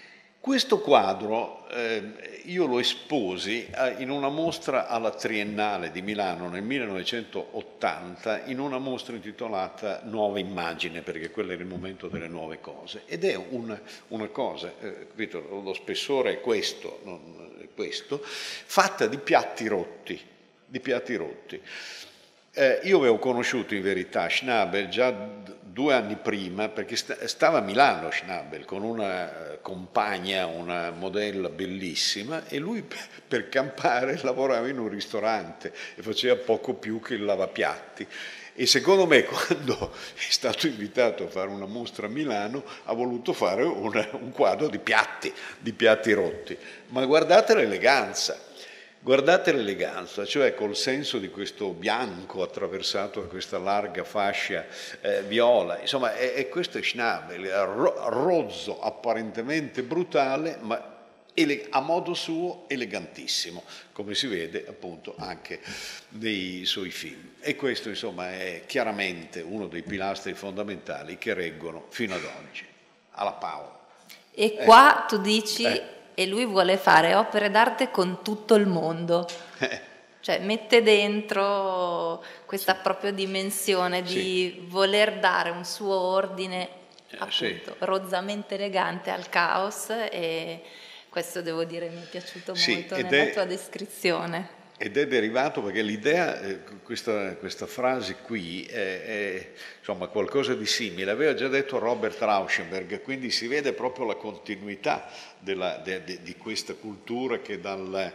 Questo quadro eh, io lo esposi eh, in una mostra alla Triennale di Milano nel millenovecentottanta, in una mostra intitolata Nuova Immagine, perché quello era il momento delle nuove cose. Ed è un, una cosa, eh, capito, lo spessore è questo, non, è questo, fatta di piatti rotti, di piatti rotti. Eh, io avevo conosciuto in verità Schnabel già d- due anni prima, perché sta- stava a Milano Schnabel con una eh, compagna, una modella bellissima, e lui p- per campare lavorava in un ristorante e faceva poco più che il lavapiatti. E secondo me, quando è stato invitato a fare una mostra a Milano, ha voluto fare una, un quadro di piatti, di piatti rotti. Ma guardate l'eleganza. Guardate l'eleganza, cioè col senso di questo bianco attraversato da questa larga fascia eh, viola, insomma, è, è questo è Schnabel, ro- rozzo, apparentemente brutale, ma ele- a modo suo elegantissimo, come si vede appunto anche nei suoi film. E questo, insomma, è chiaramente uno dei pilastri fondamentali che reggono fino ad oggi, alla Paolo. E qua eh. tu dici... Eh. E lui vuole fare opere d'arte con tutto il mondo, Eh. cioè mette dentro questa sì. propria dimensione di sì. voler dare un suo ordine appunto sì. rozzamente elegante al caos, e questo devo dire mi è piaciuto sì, molto nella è... tua descrizione. Ed è derivato perché l'idea, eh, questa, questa frase qui, è, è insomma qualcosa di simile, aveva già detto Robert Rauschenberg, quindi si vede proprio la continuità della, de, de, di questa cultura che dal...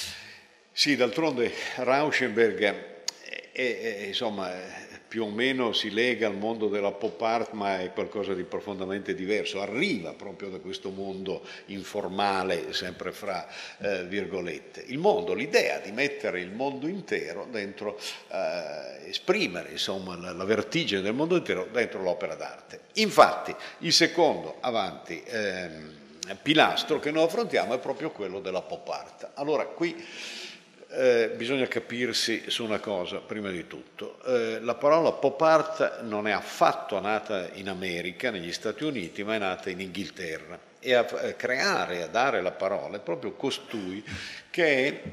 Sì, d'altronde Rauschenberg è, è, è, insomma, più o meno si lega al mondo della pop art, ma è qualcosa di profondamente diverso, arriva proprio da questo mondo informale, sempre fra eh, virgolette. Il mondo, l'idea di mettere il mondo intero dentro, eh, esprimere insomma la, la vertigine del mondo intero dentro l'opera d'arte. Infatti il secondo avanti ehm, pilastro che noi affrontiamo è proprio quello della pop art. Allora qui Eh, bisogna capirsi su una cosa, prima di tutto. Eh, la parola pop art non è affatto nata in America, negli Stati Uniti, ma è nata in Inghilterra. E a, a creare, a dare la parola, è proprio costui che è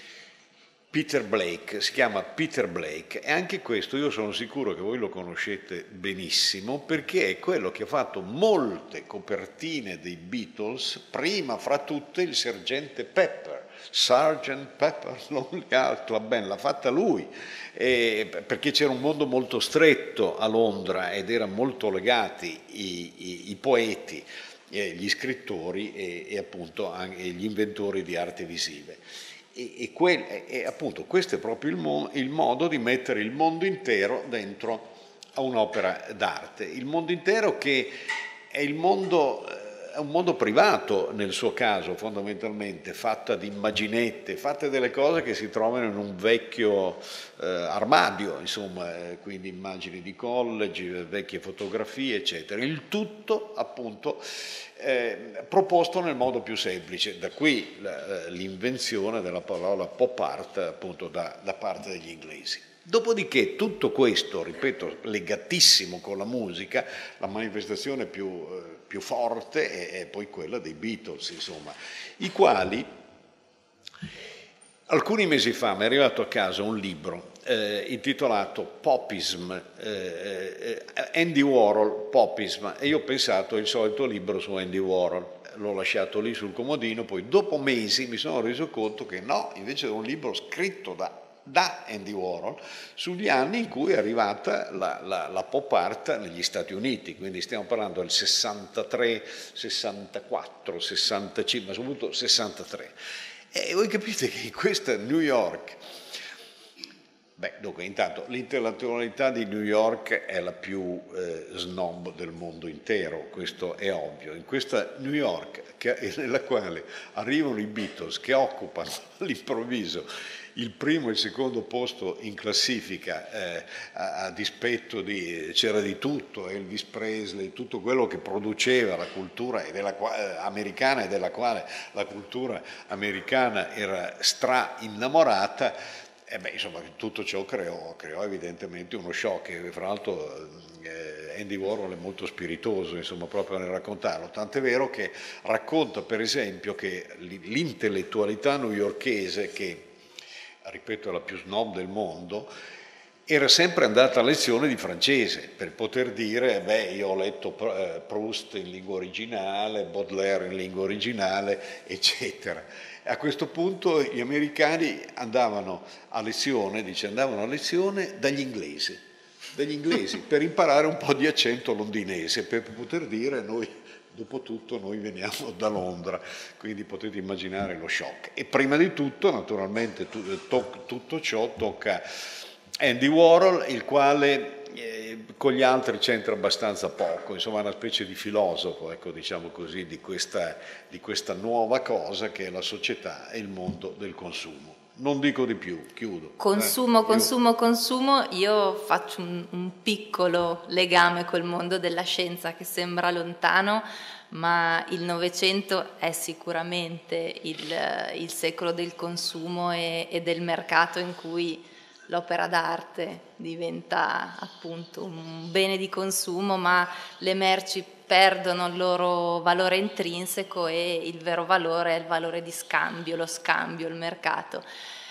Peter Blake, si chiama Peter Blake, e anche questo io sono sicuro che voi lo conoscete benissimo, perché è quello che ha fatto molte copertine dei Beatles, prima fra tutte il sergente Pepper, sergeant Pepper's Lonely Hearts Club Band, l'ha fatta lui, eh, perché c'era un mondo molto stretto a Londra ed erano molto legati i, i, i poeti, eh, gli scrittori e, e appunto anche gli inventori di arti visive. E, e, quel, e appunto questo è proprio il, mo, il modo di mettere il mondo intero dentro a un'opera d'arte, il mondo intero che è il mondo, è un mondo privato nel suo caso fondamentalmente, fatta di immaginette, fatte delle cose che si trovano in un vecchio eh, armadio, insomma, eh, quindi immagini di college, vecchie fotografie eccetera, il tutto appunto Eh, proposto nel modo più semplice, da qui l'invenzione della parola pop art appunto da, da parte degli inglesi. Dopodiché tutto questo, ripeto, legatissimo con la musica, la manifestazione più, eh, più forte è, è poi quella dei Beatles, insomma, i quali alcuni mesi fa mi è arrivato a casa un libro Eh, intitolato Popism, eh, eh, Andy Warhol, Popism, e io ho pensato il solito libro su Andy Warhol, l'ho lasciato lì sul comodino, poi dopo mesi mi sono reso conto che no, invece è un libro scritto da, da Andy Warhol sugli anni in cui è arrivata la, la, la pop art negli Stati Uniti, quindi stiamo parlando del sessantatré, sessantaquattro, sessantacinque, ma soprattutto sessantatré. E voi capite che in questa New York, beh, dunque, intanto l'intellettualità di New York è la più eh, snob del mondo intero, questo è ovvio. In questa New York che, nella quale arrivano i Beatles che occupano all'improvviso il primo e il secondo posto in classifica, eh, a, a dispetto di, c'era di tutto, Elvis Presley, tutto quello che produceva la cultura e della, eh, americana e della quale la cultura americana era stra innamorata. E beh, insomma, tutto ciò creò, creò evidentemente uno shock, e fra l'altro eh, Andy Warhol è molto spiritoso, insomma, proprio nel raccontarlo, tant'è vero che racconta per esempio che l'intellettualità newyorkese, che ripeto è la più snob del mondo, era sempre andata a lezione di francese per poter dire, beh, io ho letto Proust in lingua originale, Baudelaire in lingua originale, eccetera. A questo punto gli americani andavano a lezione, dice, andavano a lezione dagli inglesi, dagli inglesi per imparare un po' di accento londinese, per poter dire noi, dopo tutto, noi veniamo da Londra, quindi potete immaginare lo shock. E prima di tutto, naturalmente, tutto ciò tocca Andy Warhol, il quale eh, con gli altri c'entra abbastanza poco, insomma è una specie di filosofo, ecco, diciamo così, di questa, di questa nuova cosa che è la società e il mondo del consumo. Non dico di più, chiudo. Consumo, eh, consumo, consumo, io faccio un, un piccolo legame col mondo della scienza che sembra lontano, ma il Novecento è sicuramente il, il secolo del consumo e, e del mercato in cui l'opera d'arte diventa appunto un bene di consumo, ma le merci perdono il loro valore intrinseco e il vero valore è il valore di scambio, lo scambio, il mercato.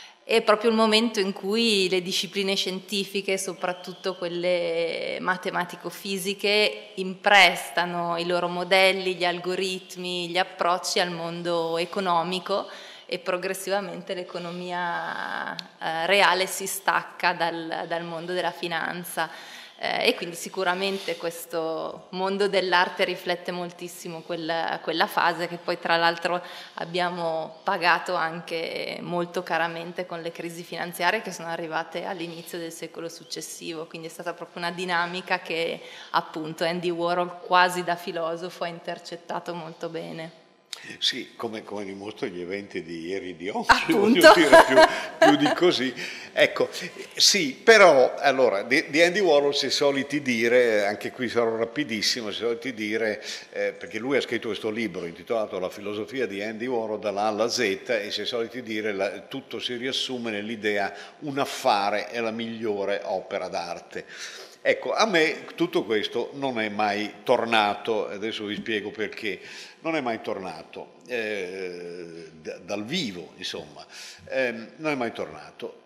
È proprio il momento in cui le discipline scientifiche, soprattutto quelle matematico-fisiche, imprestano i loro modelli, gli algoritmi, gli approcci al mondo economico, e progressivamente l'economia eh, reale si stacca dal, dal mondo della finanza eh, e quindi sicuramente questo mondo dell'arte riflette moltissimo quella, quella fase che poi tra l'altro abbiamo pagato anche molto caramente con le crisi finanziarie che sono arrivate all'inizio del secolo successivo, quindi è stata proprio una dinamica che appunto Andy Warhol quasi da filosofo ha intercettato molto bene. Sì, come, come dimostrano gli eventi di ieri e di oggi, Appunto. voglio dire, più, più di così. Ecco, sì, però, allora, di, di Andy Warhol si è soliti dire, anche qui sarò rapidissimo, si è soliti dire, eh, perché lui ha scritto questo libro intitolato La filosofia di Andy Warhol dalla A alla Z, e si è soliti dire, la, tutto si riassume nell'idea un affare è la migliore opera d'arte. Ecco, a me tutto questo non è mai tornato, adesso vi spiego perché. Non è mai tornato, eh, d- dal vivo, insomma, eh, non è mai tornato,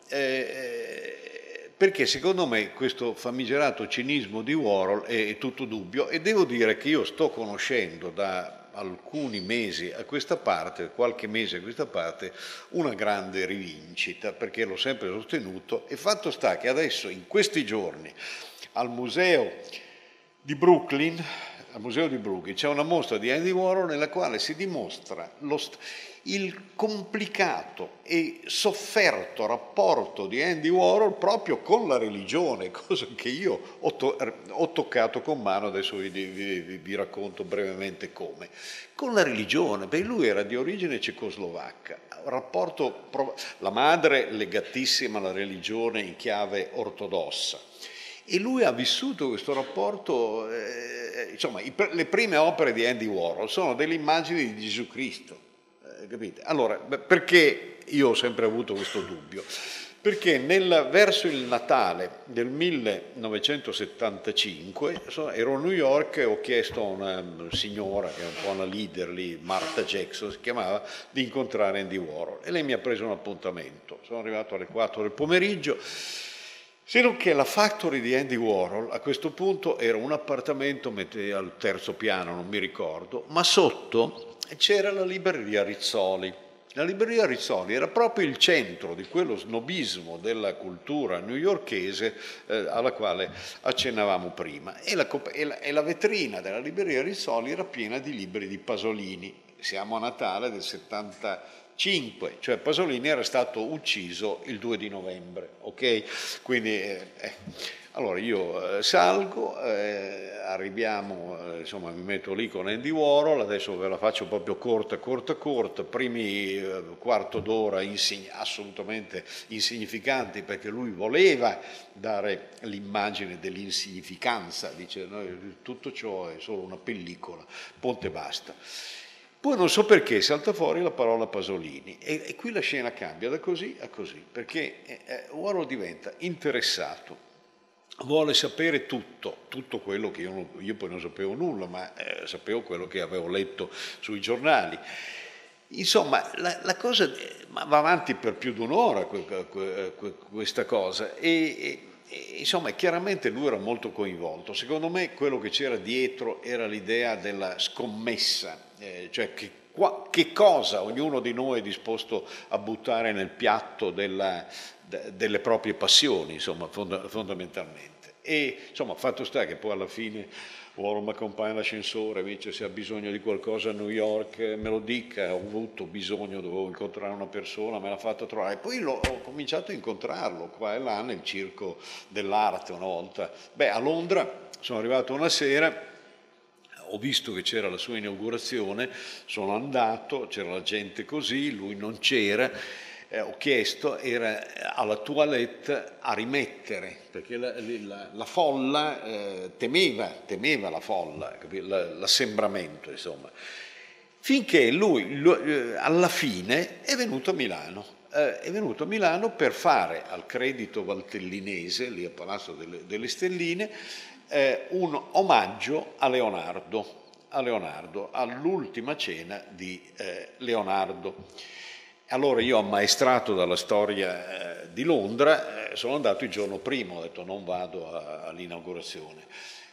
eh, perché secondo me questo famigerato cinismo di Warhol è, è tutto dubbio, e devo dire che io sto conoscendo da alcuni mesi a questa parte, qualche mese a questa parte, una grande rivincita, perché l'ho sempre sostenuto, e fatto sta che adesso, in questi giorni, al museo di Brooklyn, al museo di Brooklyn c'è una mostra di Andy Warhol nella quale si dimostra lo st- il complicato e sofferto rapporto di Andy Warhol proprio con la religione, cosa che io ho, to- ho toccato con mano, adesso vi, vi, vi, vi racconto brevemente come. Con la religione, perché lui era di origine cecoslovacca, rapporto, la madre legatissima alla religione in chiave ortodossa. E lui ha vissuto questo rapporto, eh, insomma, i, le prime opere di Andy Warhol sono delle immagini di Gesù Cristo, eh, capite? Allora, perché io ho sempre avuto questo dubbio? Perché nel, verso il Natale del millenovecentosettantacinque, insomma, ero a New York e ho chiesto a una signora, che è un po' una leader lì, Martha Jackson si chiamava, di incontrare Andy Warhol, e lei mi ha preso un appuntamento. Sono arrivato alle quattro del pomeriggio. Se non che la factory di Andy Warhol a questo punto era un appartamento al terzo piano, non mi ricordo, ma sotto c'era la libreria Rizzoli. La libreria Rizzoli era proprio il centro di quello snobismo della cultura newyorkese eh, alla quale accennavamo prima, e la, e, la, e la vetrina della libreria Rizzoli era piena di libri di Pasolini. Siamo a Natale del settantacinque, cioè Pasolini era stato ucciso il due di novembre, ok? Quindi eh, eh. allora io eh, salgo, eh, arriviamo, eh, insomma mi metto lì con Andy Warhol, adesso ve la faccio proprio corta, corta, corta, primi eh, quarto d'ora insig- assolutamente insignificanti, perché lui voleva dare l'immagine dell'insignificanza, dice no, tutto ciò è solo una pellicola, ponte basta. Poi non so perché salta fuori la parola Pasolini e, e qui la scena cambia da così a così, perché eh, Warhol diventa interessato, vuole sapere tutto, tutto quello che io, non, io poi non sapevo nulla, ma eh, sapevo quello che avevo letto sui giornali. Insomma, la, la cosa va avanti per più di un'ora questa cosa e, e insomma, chiaramente lui era molto coinvolto. Secondo me quello che c'era dietro era l'idea della scommessa, eh, cioè che, qua, che cosa ognuno di noi è disposto a buttare nel piatto della, de, delle proprie passioni, insomma, fonda, fondamentalmente. E insomma, fatto sta che poi alla fine Warhol mi accompagna all'ascensore, mi dice se ha bisogno di qualcosa a New York me lo dica, ho avuto bisogno, dovevo incontrare una persona, me l'ha fatto trovare, e poi l'ho, ho cominciato a incontrarlo qua e là nel circo dell'arte una volta. Beh, a Londra sono arrivato una sera, ho visto che c'era la sua inaugurazione, sono andato, c'era la gente così, lui non c'era. Eh, ho chiesto, era alla toilette a rimettere, perché la, la, la folla eh, temeva, temeva la folla, l'assembramento, insomma. Finché lui, lui eh, alla fine è venuto a Milano, eh, è venuto a Milano per fare al Credito Valtellinese, lì a Palazzo delle, delle Stelline, eh, un omaggio a Leonardo, a Leonardo, all'ultima cena di eh, Leonardo. Allora io, ammaestrato dalla storia eh, di Londra, eh, sono andato il giorno prima, ho detto non vado all'inaugurazione.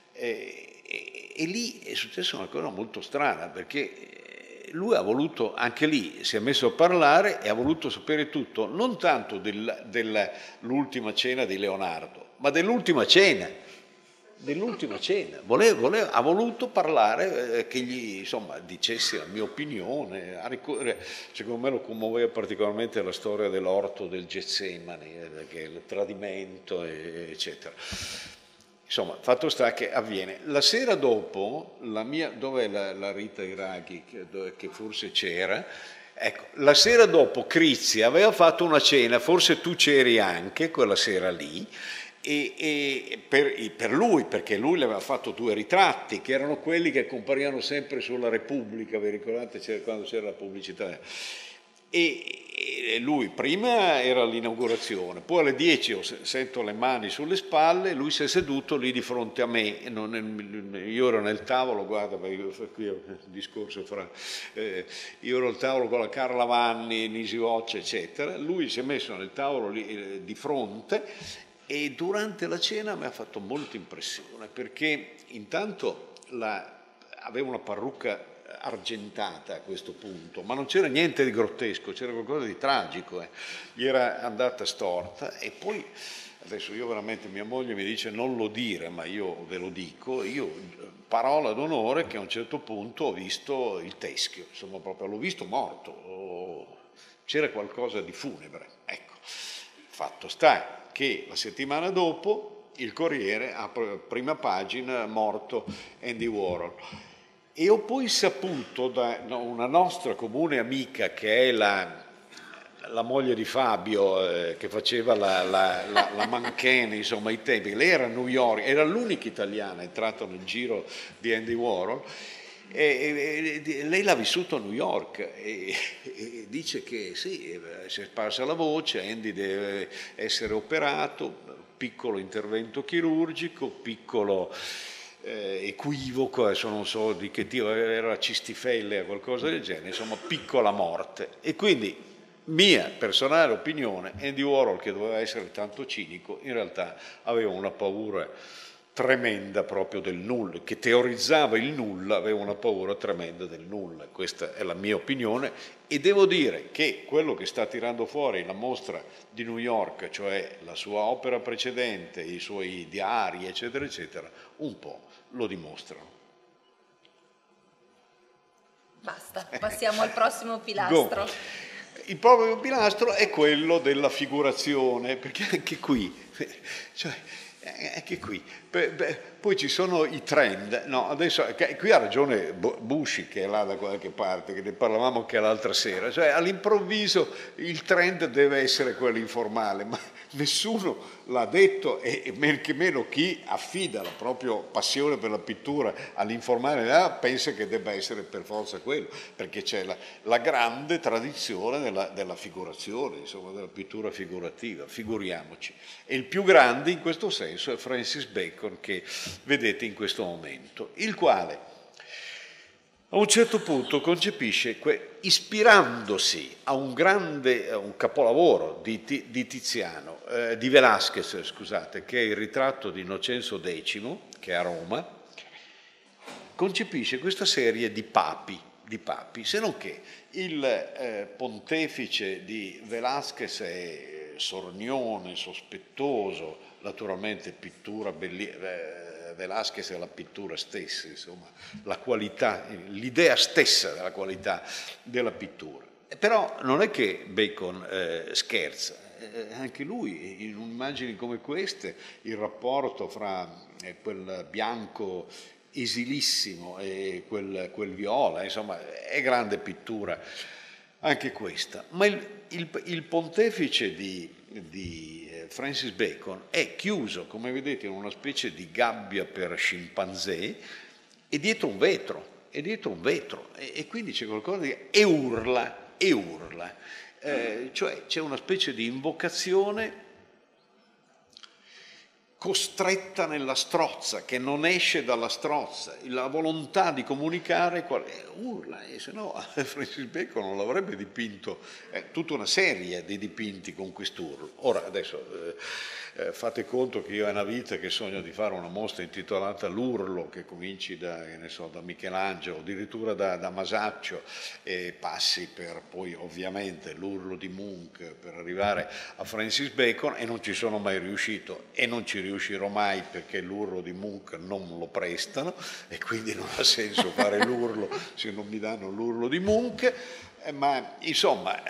E, e, e lì è successa una cosa molto strana, perché lui ha voluto, anche lì si è messo a parlare e ha voluto sapere tutto, non tanto del, dell'ultima cena di Leonardo, ma dell'ultima cena. dell'ultima cena, voleva, voleva, ha voluto parlare, eh, che gli insomma, dicesse la mia opinione, a ricorrere, secondo me lo commuoveva particolarmente la storia dell'orto del Getsemani, eh, che è il tradimento, eh, eccetera. Insomma, fatto sta che avviene. La sera dopo, la mia, dov'è la, la Rita Iraghi, che, dove, che forse c'era, ecco, la sera dopo Crizzi aveva fatto una cena, forse tu c'eri anche quella sera lì, E, e per, per lui, perché lui le aveva fatto due ritratti che erano quelli che comparivano sempre sulla Repubblica, vi ricordate c'era, quando c'era la pubblicità, e, e lui prima era l'inaugurazione, poi alle dieci io sento le mani sulle spalle, lui si è seduto lì di fronte a me, non, io ero nel tavolo, guarda, qui è un discorso fra eh, io ero al tavolo con la Carla Vanni, Nisi Voccia, eccetera, lui si è messo nel tavolo lì eh, di fronte. E durante la cena mi ha fatto molta impressione, perché intanto la, aveva una parrucca argentata a questo punto, ma non c'era niente di grottesco, c'era qualcosa di tragico, eh. Gli era andata storta e poi, adesso io veramente, mia moglie mi dice non lo dire, ma io ve lo dico, io parola d'onore che a un certo punto ho visto il teschio, insomma proprio l'ho visto morto, oh, c'era qualcosa di funebre, ecco. Fatto sta che la settimana dopo il Corriere apre prima pagina, morto Andy Warhol. E ho poi saputo da una nostra comune amica che è la, la moglie di Fabio, eh, che faceva la, la, la, la manchena, insomma, ai tempi, lei era a New York, era l'unica italiana entrata nel giro di Andy Warhol, e, e, e lei l'ha vissuto a New York e, e dice che sì, si è sparsa la voce, Andy deve essere operato, piccolo intervento chirurgico, piccolo eh, equivoco, adesso non so di che tipo, era cistifellea, qualcosa del genere, insomma piccola morte. E quindi mia personale opinione, Andy Warhol, che doveva essere tanto cinico, in realtà aveva una paura tremenda proprio del nulla, che teorizzava il nulla, aveva una paura tremenda del nulla. Questa è la mia opinione e devo dire che quello che sta tirando fuori la mostra di New York, cioè la sua opera precedente, i suoi diari, eccetera, eccetera, un po' lo dimostrano. Basta, passiamo al prossimo pilastro. Go. Il prossimo pilastro è quello della figurazione, perché anche qui, cioè, Eh, anche qui. Beh, beh, poi ci sono i trend, no, adesso qui ha ragione Busci che è là da qualche parte, che ne parlavamo anche l'altra sera, cioè all'improvviso il trend deve essere quello informale, ma nessuno l'ha detto e men che meno chi affida la propria passione per la pittura all'informale pensa che debba essere per forza quello, perché c'è la, la grande tradizione della, della figurazione, insomma della pittura figurativa, figuriamoci. E il più grande in questo senso è Francis Bacon, che vedete in questo momento, il quale a un certo punto concepisce, ispirandosi a un grande, a un capolavoro di, di Tiziano, eh, di Velázquez, scusate, che è il ritratto di Innocenzo decimo, che è a Roma, concepisce questa serie di papi, di papi, se non che il eh, pontefice di Velázquez è sornione, sospettoso, naturalmente pittura bellissima, Velázquez è la pittura stessa, insomma, la qualità, l'idea stessa della qualità della pittura. Però non è che Bacon eh, scherza, eh, anche lui in immagini come queste, il rapporto fra eh, quel bianco esilissimo e quel, quel viola, insomma, è grande pittura anche questa. Ma il, il, il pontefice di, di Francis Bacon è chiuso, come vedete, in una specie di gabbia per scimpanzé e dietro un vetro, e dietro un vetro, e, e quindi c'è qualcosa di... e urla, e urla. Eh, cioè c'è una specie di invocazione costretta nella strozza, che non esce dalla strozza, la volontà di comunicare, eh, urla, e se no Francis Bacon non l'avrebbe dipinto, eh, tutta una serie di dipinti con quest'urlo. Ora, adesso eh, eh, fate conto che io ho una vita che sogno di fare una mostra intitolata L'Urlo, che cominci da, che ne so, da Michelangelo, addirittura da, da Masaccio, e passi per poi ovviamente l'Urlo di Munch, per arrivare a Francis Bacon, e non ci sono mai riuscito, e non ci riuscirò mai perché l'Urlo di Munch non me lo prestano e quindi non ha senso fare l'Urlo se non mi danno l'Urlo di Munch, eh, ma insomma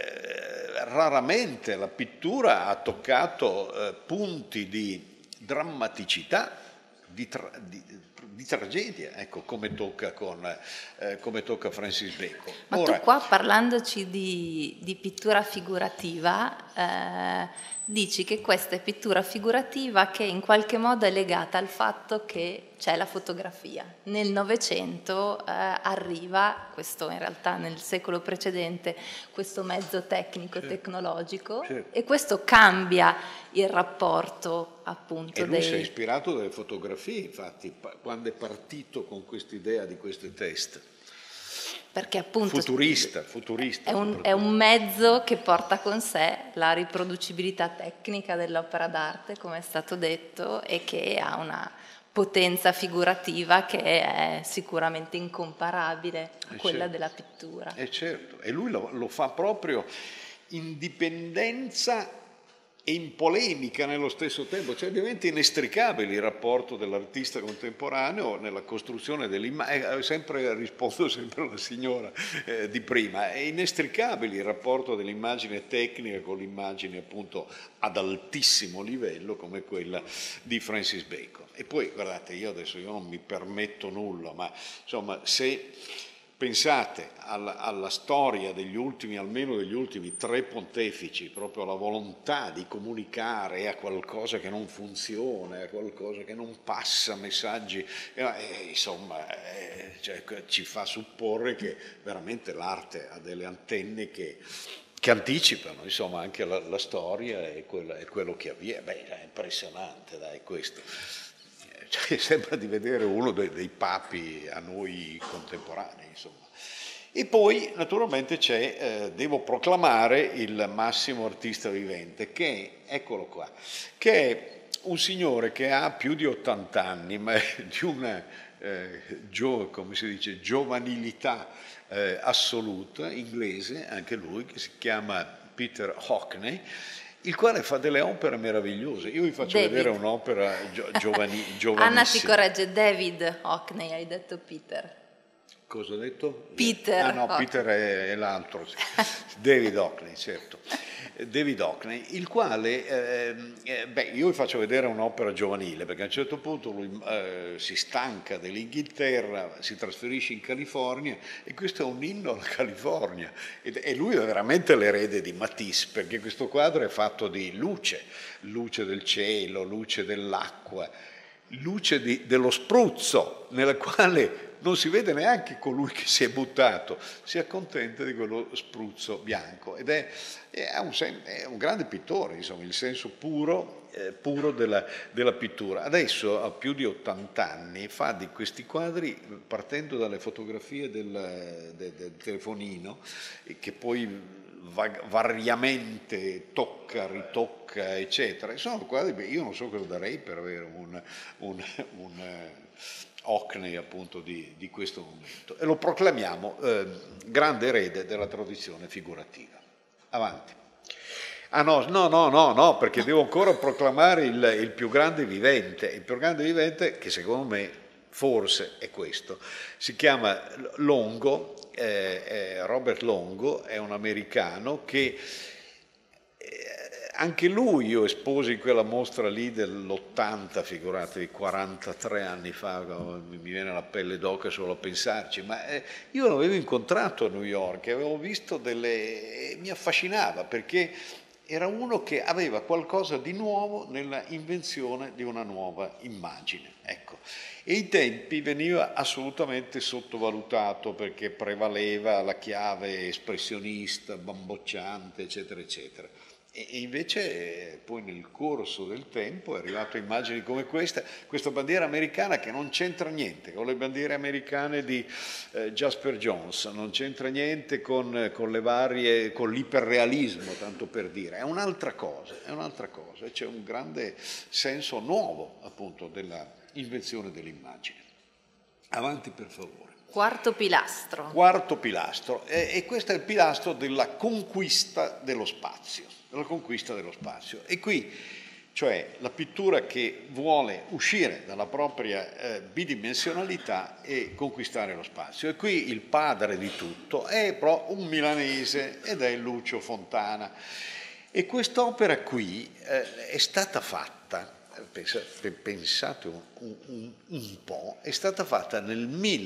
eh, raramente la pittura ha toccato eh, punti di drammaticità, di, tra, di, di tragedia, ecco, come tocca, con, eh, come tocca Francis Bacon. Ma Ora, tu qua, parlandoci di, di pittura figurativa, eh, dici che questa è pittura figurativa che in qualche modo è legata al fatto che c'è la fotografia. Nel Novecento eh, arriva, questo in realtà nel secolo precedente, questo mezzo tecnico, certo, tecnologico, certo, e questo cambia il rapporto appunto. E lui dei... si è ispirato dalle fotografie, infatti, quando è partito con quest'idea di queste teste. Perché appunto futurista, futurista è, un, è un mezzo che porta con sé la riproducibilità tecnica dell'opera d'arte, come è stato detto, e che ha una potenza figurativa che è sicuramente incomparabile a quella certo. della pittura. Eh certo, e lui lo, lo fa proprio in dipendenza e in polemica nello stesso tempo, cioè diventa inestricabile il rapporto dell'artista contemporaneo nella costruzione dell'immagine. Sempre rispondo sempre alla signora eh, di prima, è inestricabile il rapporto dell'immagine tecnica con l'immagine appunto ad altissimo livello come quella di Francis Bacon. E poi guardate, io adesso io non mi permetto nulla, ma insomma se pensate alla, alla storia degli ultimi, almeno degli ultimi tre pontefici, proprio alla volontà di comunicare a qualcosa che non funziona, a qualcosa che non passa messaggi, eh, insomma eh, cioè, ci fa supporre che veramente l'arte ha delle antenne che, che anticipano insomma anche la, la storia e quello, e quello che avviene. Beh, è impressionante, dai, questo. Cioè, sembra di vedere uno dei, dei papi a noi contemporanei, insomma. E poi naturalmente c'è, eh, devo proclamare il massimo artista vivente, che è, eccolo qua, che è un signore che ha più di ottanta anni, ma è di una, eh, gio, come si dice, giovanilità eh, assoluta, inglese, anche lui, che si chiama Peter Hockney, il quale fa delle opere meravigliose. Io vi faccio David. vedere un'opera gio- giovani, giovanissima. Anna ti corregge, David Hockney, hai detto Peter. Cosa ho detto? Peter. Ah no, Hockney. Peter è, è l'altro, sì. David Hockney, certo. David Hockney, il quale, eh, eh, beh, io vi faccio vedere un'opera giovanile, perché a un certo punto lui eh, si stanca dell'Inghilterra, si trasferisce in California, e questo è un inno alla California, ed, e lui è veramente l'erede di Matisse, perché questo quadro è fatto di luce, luce del cielo, luce dell'acqua, luce di, dello spruzzo, nella quale non si vede neanche colui che si è buttato, si accontenta di quello spruzzo bianco, ed è, è, un, è un grande pittore, insomma, il senso puro, eh, puro della, della pittura. Adesso ha più di ottanta anni, fa di questi quadri partendo dalle fotografie del, del, del telefonino, che poi variamente tocca, ritocca, eccetera. Sono quadri, io non so cosa darei per avere un, un, un Hockney appunto di, di questo momento, e lo proclamiamo eh, grande erede della tradizione figurativa. Avanti. Ah no, no, no, no, no, perché devo ancora proclamare il, il più grande vivente, il più grande vivente che secondo me forse è questo, si chiama Longo, eh, eh, Robert Longo, è un americano che anche lui io esposi in quella mostra lì dell'ottanta, figuratevi, quarantatré anni fa, mi viene la pelle d'oca solo a pensarci, ma eh, io l'avevo incontrato a New York, avevo visto delle... mi affascinava perché era uno che aveva qualcosa di nuovo nella invenzione di una nuova immagine, ecco. E ai tempi veniva assolutamente sottovalutato perché prevaleva la chiave espressionista, bambocciante, eccetera, eccetera. E invece poi nel corso del tempo è arrivato a immagini come questa, questa bandiera americana che non c'entra niente con le bandiere americane di eh, Jasper Johns, non c'entra niente con, con le varie, con l'iperrealismo, tanto per dire, è un'altra cosa, è un'altra cosa, c'è un grande senso nuovo appunto della invenzione dell'immagine. Avanti per favore. Quarto pilastro. Quarto pilastro, e, e questo è il pilastro della conquista dello spazio, della conquista dello spazio. E qui, cioè la pittura che vuole uscire dalla propria eh, bidimensionalità e conquistare lo spazio. E qui il padre di tutto è però un milanese ed è Lucio Fontana. E quest'opera qui eh, è stata fatta, pensate un, un, un po', è stata fatta nel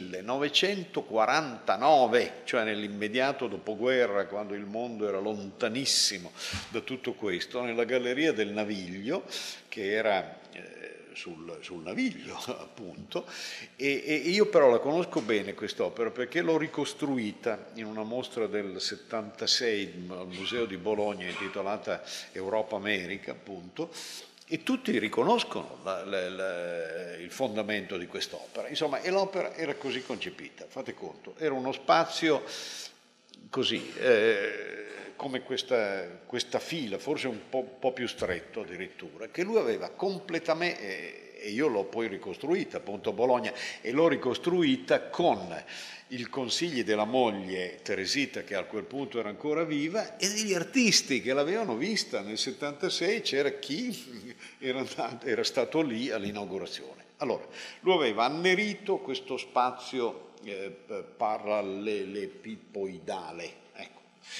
millenovecentoquarantanove, cioè nell'immediato dopoguerra, quando il mondo era lontanissimo da tutto questo, nella Galleria del Naviglio, che era eh, sul, sul Naviglio appunto, e, e io però la conosco bene quest'opera perché l'ho ricostruita in una mostra del settantasei al Museo di Bologna intitolata Europa America appunto, e tutti riconoscono la, la, la, il fondamento di quest'opera. Insomma, e l'opera era così concepita, fate conto, era uno spazio così, eh, come questa, questa fila, forse un po', po' più stretto addirittura, che lui aveva completamente, eh, e io l'ho poi ricostruita appunto a Bologna, e l'ho ricostruita con i consigli della moglie Teresita, che a quel punto era ancora viva, e degli artisti che l'avevano vista nel settantasei, c'era chi era, andato, era stato lì all'inaugurazione. Allora, lui aveva annerito questo spazio eh, parallelepipoidale, ecco.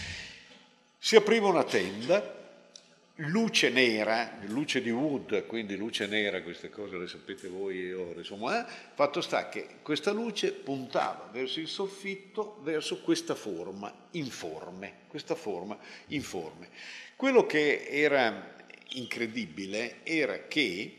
Si apriva una tenda, luce nera, luce di wood, quindi luce nera, queste cose le sapete voi, io, insomma, eh? Fatto sta che questa luce puntava verso il soffitto, verso questa forma informe, questa forma informe. Quello che era incredibile era che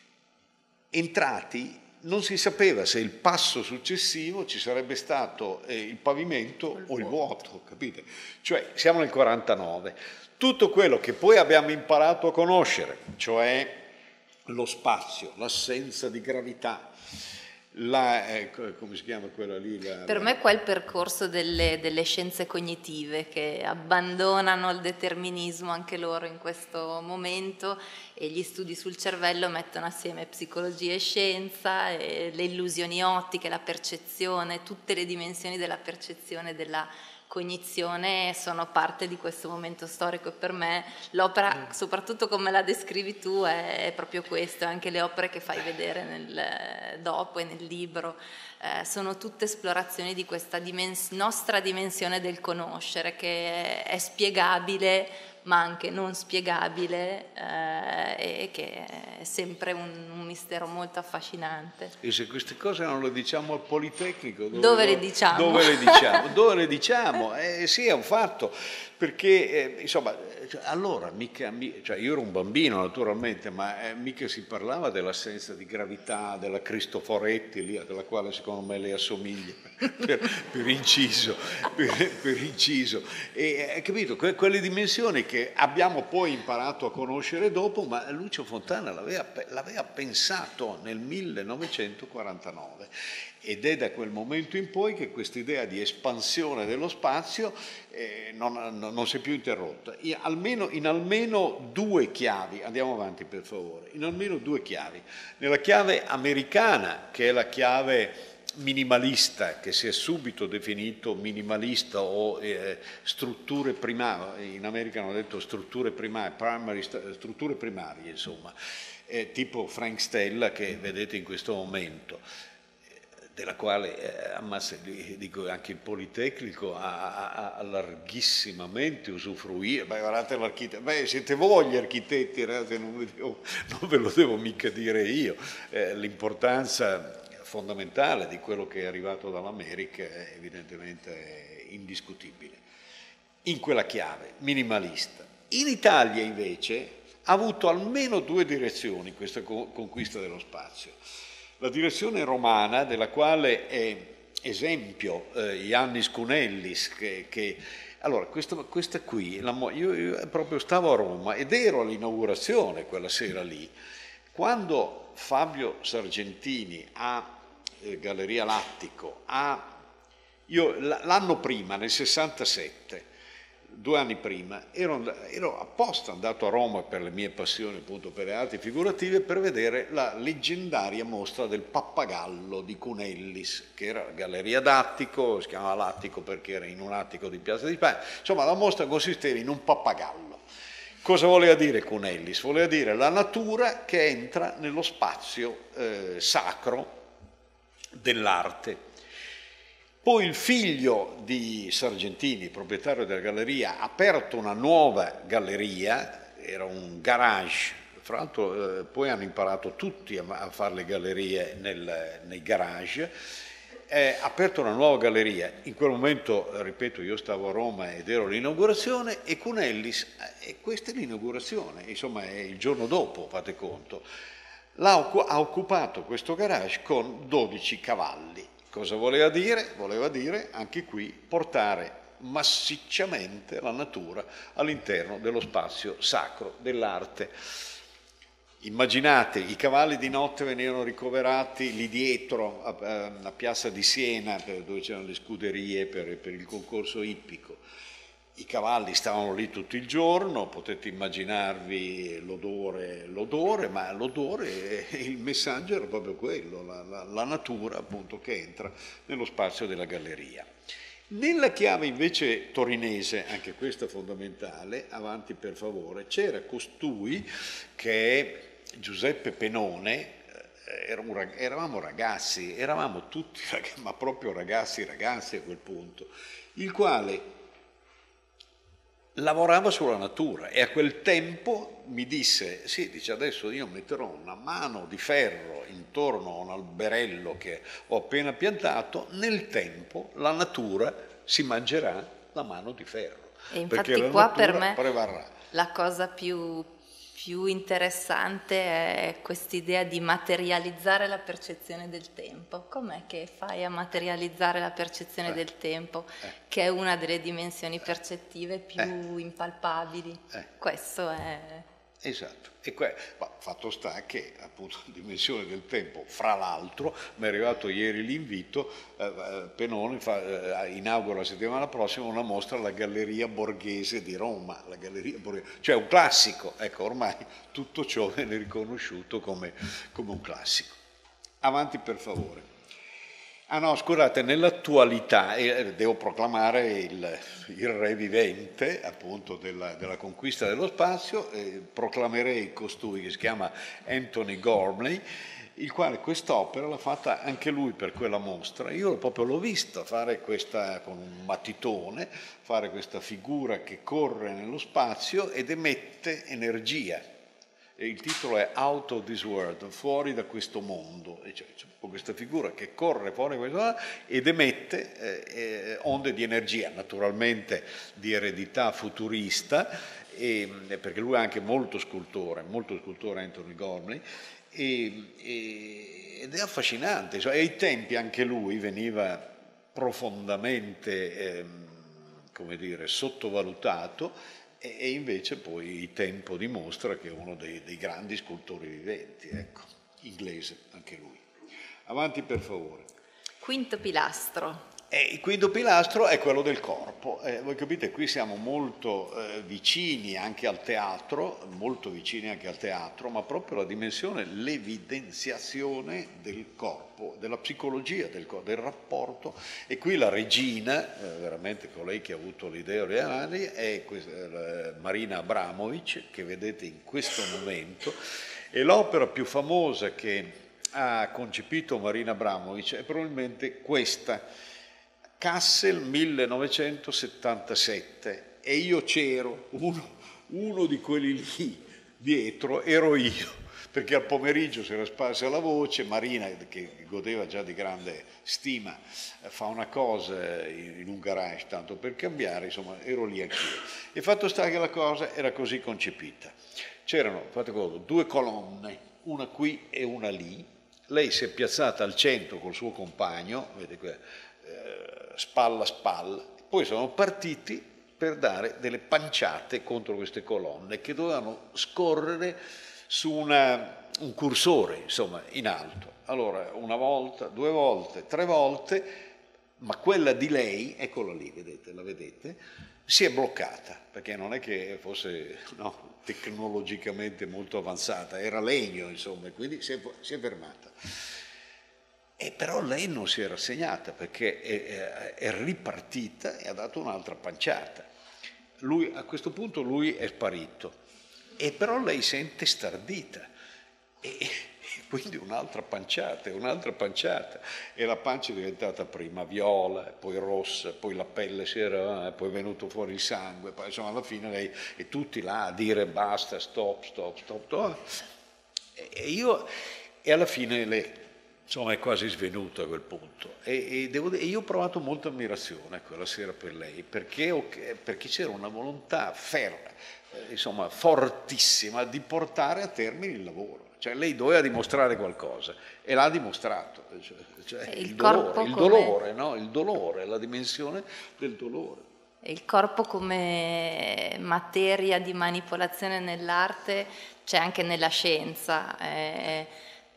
entrati non si sapeva se il passo successivo ci sarebbe stato eh, il pavimento il o il vuoto, capite? Cioè siamo nel quarantanove. Tutto quello che poi abbiamo imparato a conoscere, cioè lo spazio, l'assenza di gravità, la, eh, come si chiama quella lì? La, per la... me qua è il percorso delle, delle scienze cognitive che abbandonano il determinismo anche loro in questo momento, e gli studi sul cervello mettono assieme psicologia e scienza, e le illusioni ottiche, la percezione, tutte le dimensioni della percezione e della cognizione sono parte di questo momento storico, e per me l'opera, soprattutto come la descrivi tu, è, è proprio questo. Anche le opere che fai vedere nel, dopo e nel libro eh, sono tutte esplorazioni di questa dimens- nostra dimensione del conoscere, che è, è spiegabile ma anche non spiegabile, eh, e che è sempre un, un mistero molto affascinante. E se queste cose non le diciamo al Politecnico, dove, dove le diciamo? Dove le diciamo? Dove le diciamo? Eh, sì, è un fatto, perché eh, insomma, allora mica, cioè io ero un bambino naturalmente, ma eh, mica si parlava dell'assenza di gravità della Cristoforetti, lì, alla quale secondo me lei assomiglia, per, per inciso, per, per inciso. E hai capito, que- quelle dimensioni che abbiamo poi imparato a conoscere dopo, ma Lucio Fontana l'aveva, l'aveva pensato nel millenovecentoquarantanove. Ed è da quel momento in poi che questa idea di espansione dello spazio eh, non, non, non si è più interrotta. In almeno, in almeno due chiavi, andiamo avanti per favore, in almeno due chiavi. Nella chiave americana, che è la chiave minimalista, che si è subito definito minimalista o eh, strutture primarie, in America hanno detto strutture primarie, primary, strutture primarie insomma, eh, tipo Frank Stella che vedete in questo momento, della quale eh, ammazza, dico, anche il Politecnico ha, ha, ha larghissimamente usufruito. Beh, guardate l'architetto, beh, siete voi gli architetti, ragazzi, non, ve devo, non ve lo devo mica dire io, eh, l'importanza fondamentale di quello che è arrivato dall'America è evidentemente indiscutibile. In quella chiave minimalista. In Italia invece ha avuto almeno due direzioni questa conquista dello spazio. La direzione romana, della quale è esempio eh, Iannis Kounellis, che, che allora questa, questa qui, la, io, io proprio stavo a Roma ed ero all'inaugurazione quella sera lì, quando Fabio Sargentini a eh, Galleria Lattico, a, io l'anno prima, nel sessantasette, due anni prima, ero, ero apposta andato a Roma per le mie passioni, appunto per le arti figurative, per vedere la leggendaria mostra del Pappagallo di Kounellis, che era Galleria d'Attico, si chiamava Lattico perché era in un attico di Piazza di Spagna. Insomma, la mostra consisteva in un pappagallo. Cosa voleva dire Kounellis? Voleva dire la natura che entra nello spazio eh, sacro dell'arte. Poi il figlio di Sargentini, proprietario della galleria, ha aperto una nuova galleria, era un garage, fra l'altro eh, poi hanno imparato tutti a, a fare le gallerie nel, nei garage, eh, ha aperto una nuova galleria. In quel momento, ripeto, io stavo a Roma ed ero all'inaugurazione e Kounellis, eh, e questa è l'inaugurazione, insomma è il giorno dopo, fate conto, l'ha, ha occupato questo garage con dodici cavalli. Cosa voleva dire? Voleva dire, anche qui, portare massicciamente la natura all'interno dello spazio sacro dell'arte. Immaginate, i cavalli di notte venivano ricoverati lì dietro, a, a Piazza di Siena, dove c'erano le scuderie per, per il concorso ippico. I cavalli stavano lì tutto il giorno, potete immaginarvi l'odore, l'odore, ma l'odore, il messaggio era proprio quello, la, la, la natura appunto che entra nello spazio della galleria. Nella chiave invece torinese, anche questa fondamentale, avanti per favore, c'era costui che è Giuseppe Penone, era un, eravamo ragazzi, eravamo tutti, ma proprio ragazzi ragazzi a quel punto, il quale lavorava sulla natura e a quel tempo mi disse, sì, dice adesso io metterò una mano di ferro intorno a un alberello che ho appena piantato, nel tempo la natura si mangerà la mano di ferro. E infatti perché la qua natura per me prevarrà. La cosa più, più interessante è quest'idea di materializzare la percezione del tempo. Com'è che fai a materializzare la percezione eh. del tempo, eh. che è una delle dimensioni percettive più eh. impalpabili? Eh. Questo è... Esatto, e que- fatto sta che appunto la dimensione del tempo, fra l'altro, mi è arrivato ieri l'invito, eh, Penone fa, eh, inaugura la settimana prossima una mostra alla Galleria Borghese di Roma, la Galleria Borghese, cioè un classico, ecco ormai tutto ciò viene riconosciuto come, come un classico. Avanti per favore. Ah no, scusate, nell'attualità eh, devo proclamare il, il re vivente appunto della, della conquista dello spazio, eh, proclamerei costui che si chiama Anthony Gormley, il quale quest'opera l'ha fatta anche lui per quella mostra. Io proprio l'ho vista fare questa, con un matitone, fare questa figura che corre nello spazio ed emette energia. E il titolo è Out of this world, fuori da questo mondo, e c'è, c'è questa figura che corre fuori da questo mondo ed emette eh, eh, onde di energia, naturalmente di eredità futurista, e, perché lui è anche molto scultore, molto scultore Anthony Gormley, e, e, ed è affascinante, cioè, ai tempi anche lui veniva profondamente, eh, come dire, sottovalutato, e invece poi il tempo dimostra che è uno dei, dei grandi scultori viventi, ecco, inglese anche lui. Avanti per favore. Quinto pilastro. E il quinto pilastro è quello del corpo. Eh, voi capite, qui siamo molto eh, vicini anche al teatro, molto vicini anche al teatro, ma proprio la dimensione, l'evidenziazione del corpo, della psicologia del corpo, del rapporto. E qui la regina, eh, veramente colei che ha avuto l'idea originale, è questa, eh, Marina Abramović, che vedete in questo momento. E l'opera più famosa che ha concepito Marina Abramović è probabilmente questa, Kassel millenovecentosettantasette, e io c'ero, uno, uno di quelli lì dietro ero io, perché al pomeriggio si era sparsa la voce, Marina, che godeva già di grande stima, fa una cosa in un garage tanto per cambiare, insomma ero lì anch'io. E fatto sta che la cosa era così concepita. C'erano, fate conto, due colonne, una qui e una lì, lei si è piazzata al centro col suo compagno, vedete qui, spalla a spalla, poi sono partiti per dare delle panciate contro queste colonne che dovevano scorrere su una, un cursore, insomma, in alto. Allora, una volta, due volte, tre volte, ma quella di lei, eccola lì, vedete, la vedete, si è bloccata, perché non è che fosse no, tecnologicamente molto avanzata, era legno, insomma, quindi si è, si è fermata. E però lei non si è rassegnata, perché è, è ripartita e ha dato un'altra panciata. Lui, a questo punto lui è sparito, e però lei si è intestardita, e, e quindi un'altra panciata, un'altra panciata, e la pancia è diventata prima viola, poi rossa, poi la pelle si era, poi è venuto fuori il sangue, poi insomma alla fine lei, e tutti là a dire basta, stop, stop, stop, stop. E io, e alla fine lei, insomma, è quasi svenuto a quel punto, e, e, devo, e io ho provato molta ammirazione quella sera per lei, perché, perché c'era una volontà ferma, eh, insomma fortissima, di portare a termine il lavoro. Cioè lei doveva dimostrare qualcosa e l'ha dimostrato, cioè, cioè il, il dolore, il dolore, no? Il dolore, la dimensione del dolore. Il corpo come materia di manipolazione nell'arte c'è anche nella scienza. Eh,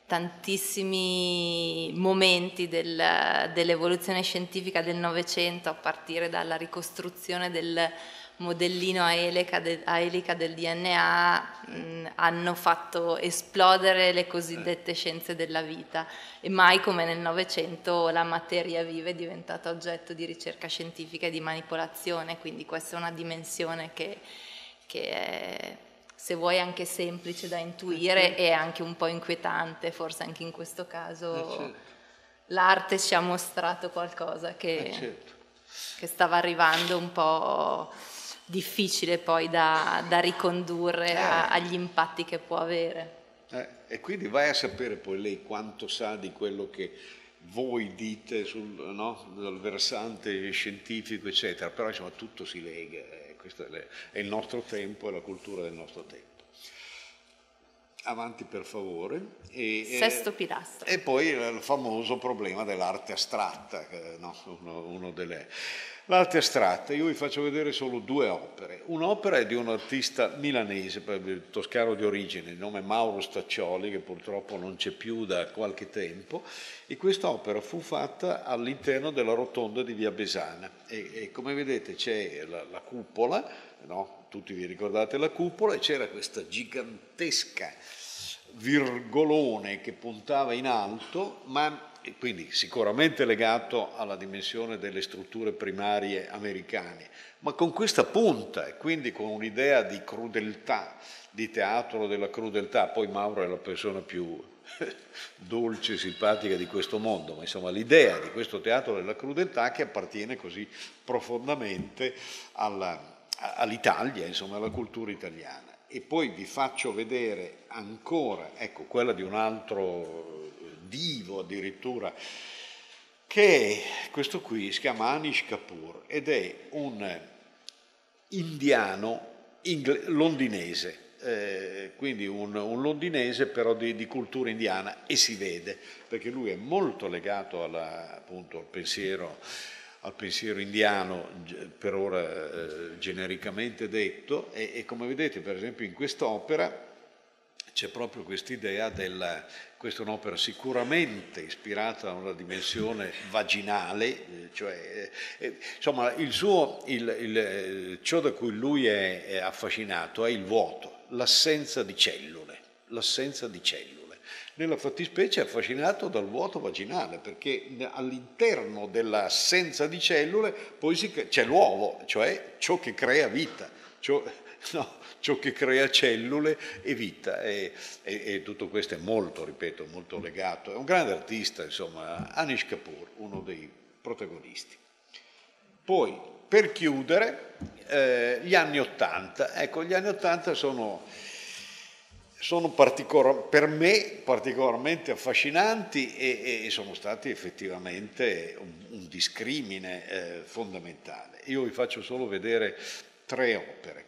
tantissimi momenti del, dell'evoluzione scientifica del Novecento, a partire dalla ricostruzione del modellino a elica, de, a elica del D N A, mh, hanno fatto esplodere le cosiddette scienze della vita, e mai come nel Novecento la materia viva è diventata oggetto di ricerca scientifica e di manipolazione, quindi questa è una dimensione che, che è, se vuoi, anche semplice da intuire e anche un po' inquietante, forse anche in questo caso. Eh certo. L'arte ci ha mostrato qualcosa che, eh certo. che stava arrivando un po' difficile poi da, da ricondurre eh. a, agli impatti che può avere. Eh, e quindi vai a sapere poi lei quanto sa di quello che voi dite sul, no, dal versante scientifico, eccetera, però insomma tutto si lega. Eh. Questo è il nostro tempo, è la cultura del nostro tempo. Avanti per favore. E, Sesto pilastro. E poi il famoso problema dell'arte astratta, no? uno, uno delle... L'arte astratta, io vi faccio vedere solo due opere. Un'opera è di un artista milanese, toscano di origine, il nome è Mauro Staccioli, che purtroppo non c'è più da qualche tempo, e quest'opera fu fatta all'interno della rotonda di Via Besana. E, e come vedete c'è la, la cupola, no? Tutti vi ricordate la cupola, e c'era questa gigantesca virgolone che puntava in alto, ma e quindi sicuramente legato alla dimensione delle strutture primarie americane, ma con questa punta e quindi con un'idea di crudeltà, di teatro della crudeltà. Poi Mauro è la persona più dolce e simpatica di questo mondo, ma insomma l'idea di questo teatro della crudeltà che appartiene così profondamente alla, all'Italia, insomma alla cultura italiana. E poi vi faccio vedere ancora, ecco, quella di un altro divo addirittura, che è questo qui, si chiama Anish Kapoor ed è un indiano ingle- londinese. Eh, quindi un, un londinese però di, di cultura indiana, e si vede perché lui è molto legato alla, appunto, al pensiero, al pensiero indiano, per ora eh, genericamente detto, e, e come vedete per esempio in quest'opera c'è proprio quest'idea del, questa è un'opera sicuramente ispirata a una dimensione vaginale, cioè, eh, insomma il suo, il, il, ciò da cui lui è, è affascinato è il vuoto, l'assenza di cellule, l'assenza di cellule. Nella fattispecie è affascinato dal vuoto vaginale, perché all'interno dell'assenza di cellule poi si, c'è l'uovo, cioè ciò che crea vita, ciò, no, ciò che crea cellule e vita, e, e, e tutto questo è molto, ripeto, molto legato. È un grande artista, insomma, Anish Kapoor, uno dei protagonisti. Poi, per chiudere, eh, gli anni Ottanta. Ecco, gli anni Ottanta sono, sono particol- per me particolarmente affascinanti e, e sono stati effettivamente un, un discrimine eh, fondamentale. Io vi faccio solo vedere tre opere.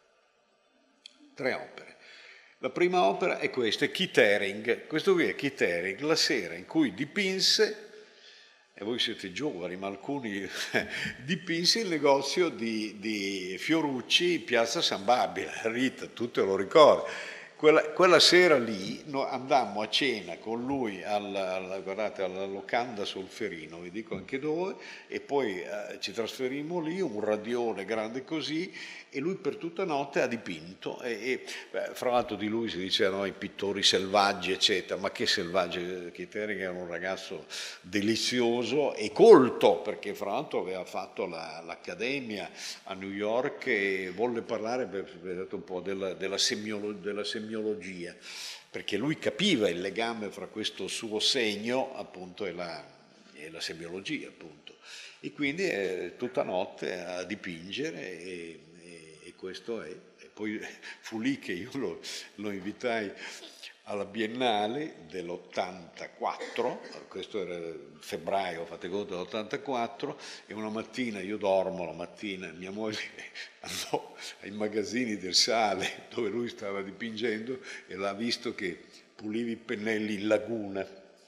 Tre opere. La prima opera è questa, è Keith Haring. Questo qui è Keith Haring, la sera in cui dipinse, e voi siete giovani, ma alcuni dipinse il negozio di, di Fiorucci, Piazza San Babila. Rita, tu te lo ricordi? Quella, quella sera lì no, andammo a cena con lui alla, alla, guardate, alla locanda Solferino, vi dico anche dove, e poi eh, ci trasferimmo lì, un radione grande così, e lui per tutta notte ha dipinto. E, e beh, fra l'altro di lui si dicevano i pittori selvaggi, eccetera, ma che selvaggi? Keith Haring era un ragazzo delizioso e colto, perché fra l'altro aveva fatto la, l'accademia a New York e volle parlare, vedete un po', della, della, semiolo, della semiologia, perché lui capiva il legame fra questo suo segno appunto e la, e la semiologia appunto, e quindi è tutta notte a dipingere e, e, e questo è. E poi fu lì che io lo, lo invitai alla Biennale dell'ottantaquattro, questo era febbraio, fate conto, dell'ottantaquattro, e una mattina, io dormo la mattina, mia moglie andò ai magazzini del Sale dove lui stava dipingendo e l'ha visto che puliva i pennelli in laguna,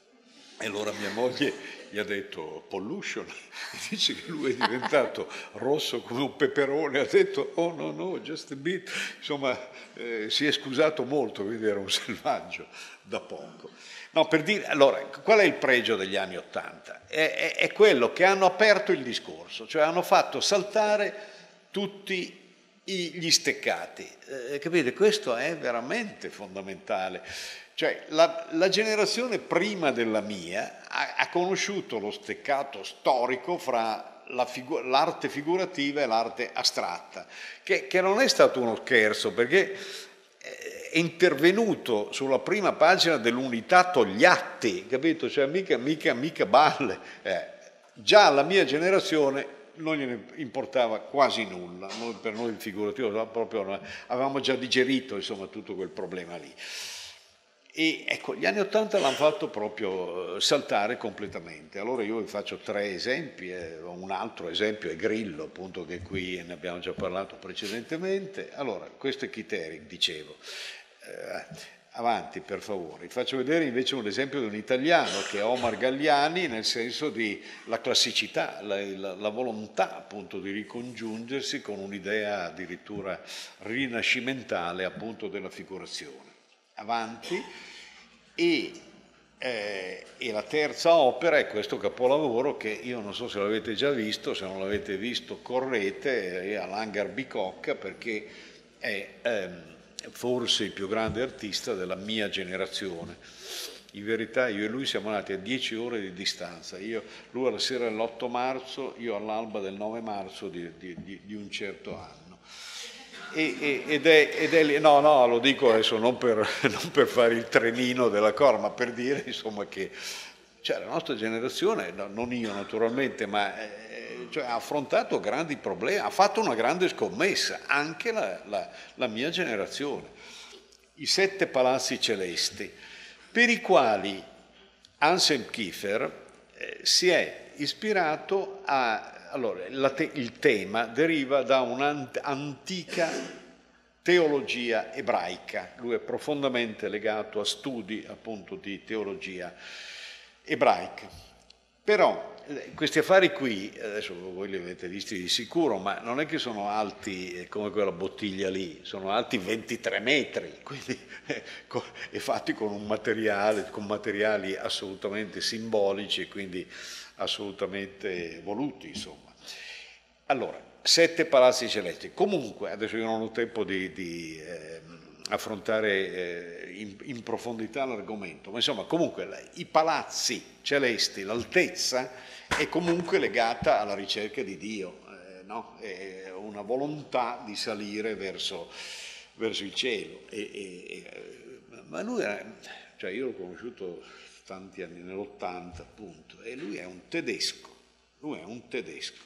e allora mia moglie gli ha detto pollution, e dice che lui è diventato rosso come un peperone, ha detto oh no no, just a bit, insomma eh, si è scusato molto, quindi era un selvaggio da poco. No, per dire, allora, qual è il pregio degli anni Ottanta? È, è, è quello che hanno aperto il discorso, cioè hanno fatto saltare tutti i, gli steccati, eh, capite? Questo è veramente fondamentale. Cioè, la, la generazione prima della mia ha, ha conosciuto lo steccato storico fra la figu- l'arte figurativa e l'arte astratta, che, che non è stato uno scherzo, perché è intervenuto sulla prima pagina dell'Unità Togliatti, capito? Cioè, mica, mica, mica balle. Eh, già alla mia generazione non gliene importava quasi nulla, noi, per noi il figurativo proprio avevamo già digerito, insomma, tutto quel problema lì. E ecco, gli anni Ottanta l'hanno fatto proprio saltare completamente. Allora io vi faccio tre esempi, eh, un altro esempio è Grillo, appunto, che qui ne abbiamo già parlato precedentemente. Allora, questo è Keith Haring, dicevo. Eh, avanti, per favore. Vi faccio vedere invece un esempio di un italiano, che è Omar Galliani, nel senso di la classicità, la, la, la volontà appunto di ricongiungersi con un'idea addirittura rinascimentale appunto della figurazione. Avanti. E, eh, e la terza opera è questo capolavoro che io non so se l'avete già visto, se non l'avete visto correte, è all'Hangar Bicocca, perché è ehm, forse il più grande artista della mia generazione. in verità io e lui siamo nati a dieci ore di distanza, io, lui alla sera dell'otto marzo, io all'alba del nove marzo di, di, di, di un certo anno. E, e, ed, è, ed è lì, no, no, lo dico adesso non per, non per fare il trenino della cosa, ma per dire insomma che cioè, la nostra generazione, no, non io naturalmente, ma eh, cioè, ha affrontato grandi problemi, ha fatto una grande scommessa, anche la, la, la mia generazione. I sette palazzi celesti, per i quali Anselm Kiefer eh, si è ispirato a... Allora, la te, il tema deriva da un'antica teologia ebraica, lui è profondamente legato a studi appunto di teologia ebraica. Però questi affari qui, adesso voi li avete visti di sicuro, ma non è che sono alti come quella bottiglia lì, sono alti ventitré metri, quindi e fatti con un materiale, con materiali assolutamente simbolici e quindi assolutamente voluti, insomma. Allora, sette palazzi celesti. Comunque, adesso io non ho tempo di, di eh, affrontare eh, in, in profondità l'argomento, ma insomma, comunque i palazzi celesti, l'altezza è comunque legata alla ricerca di Dio, eh, no? È una volontà di salire verso, verso il cielo. E, e, e, ma lui era, cioè io l'ho conosciuto tanti anni, nell'ottanta appunto, e lui è un tedesco, lui è un tedesco.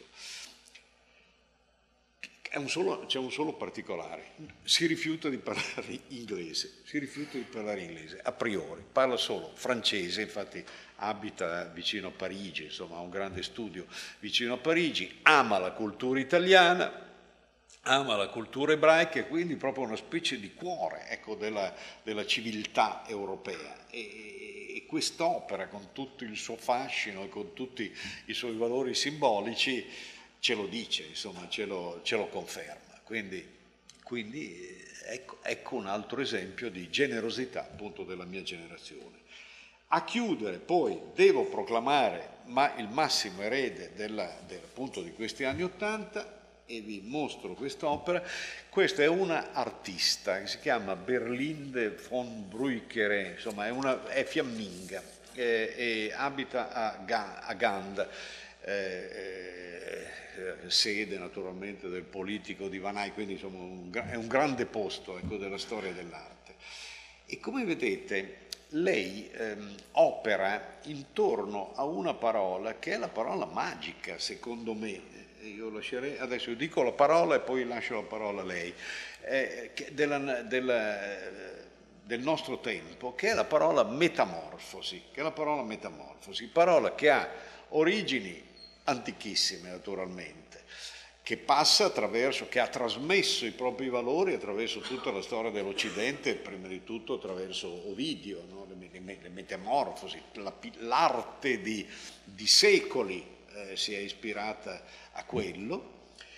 È un solo, c'è un solo particolare, si rifiuta di parlare inglese, si rifiuta di parlare inglese a priori, parla solo francese, infatti abita vicino a Parigi, insomma ha un grande studio vicino a Parigi, ama la cultura italiana, ama la cultura ebraica e quindi proprio una specie di cuore, ecco, della, della civiltà europea. E, e quest'opera con tutto il suo fascino e con tutti i suoi valori simbolici ce lo dice, insomma, ce lo, ce lo conferma. Quindi, quindi ecco, ecco un altro esempio di generosità appunto della mia generazione. A chiudere poi devo proclamare ma il massimo erede della, del, appunto di questi anni Ottanta e vi mostro quest'opera. Questa è una artista che si chiama Berlinde von Bruyckere, insomma è, una, è fiamminga eh, e abita a, Ga, a Gand. Eh, sede naturalmente del politico di Van Eyck, quindi insomma un, è un grande posto, ecco, della storia dell'arte. E come vedete lei ehm, opera intorno a una parola che è la parola magica, secondo me. Io lascerei, adesso io dico la parola e poi lascio la parola a lei, eh, della, della, del nostro tempo, che è la parola metamorfosi, che è la parola metamorfosi, parola che ha origini antichissime naturalmente, che passa attraverso, che ha trasmesso i propri valori attraverso tutta la storia dell'Occidente, prima di tutto attraverso Ovidio, no? le, le, le metamorfosi, la, l'arte di, di secoli eh, si è ispirata a quello.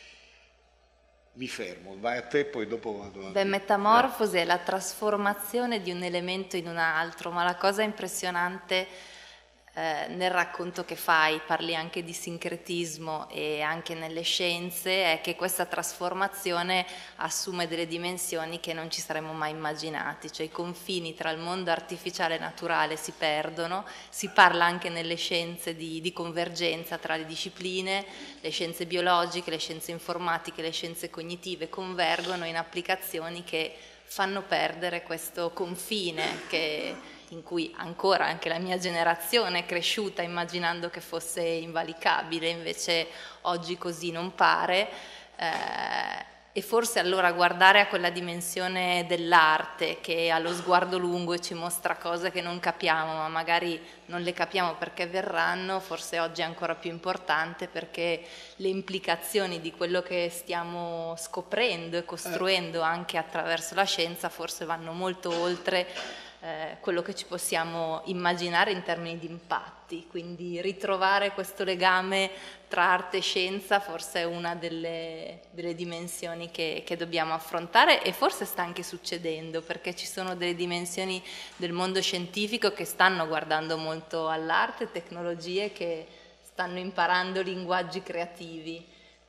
Mi fermo, vai a te, poi dopo vado avanti. Beh, metamorfosi è la trasformazione di un elemento in un altro, ma la cosa impressionante Eh, nel racconto che fai, parli anche di sincretismo e anche nelle scienze, è che questa trasformazione assume delle dimensioni che non ci saremmo mai immaginati, cioè i confini tra il mondo artificiale e naturale si perdono, si parla anche nelle scienze di, di convergenza tra le discipline, le scienze biologiche, le scienze informatiche, le scienze cognitive convergono in applicazioni che fanno perdere questo confine che in cui ancora anche la mia generazione è cresciuta immaginando che fosse invalicabile, invece oggi così non pare, eh, e forse allora guardare a quella dimensione dell'arte che ha lo sguardo lungo e ci mostra cose che non capiamo, ma magari non le capiamo perché verranno, forse oggi è ancora più importante perché le implicazioni di quello che stiamo scoprendo e costruendo anche attraverso la scienza forse vanno molto oltre Eh, quello che ci possiamo immaginare in termini di impatti, quindi ritrovare questo legame tra arte e scienza forse è una delle, delle dimensioni che, che dobbiamo affrontare e forse sta anche succedendo perché ci sono delle dimensioni del mondo scientifico che stanno guardando molto all'arte, tecnologie che stanno imparando linguaggi creativi.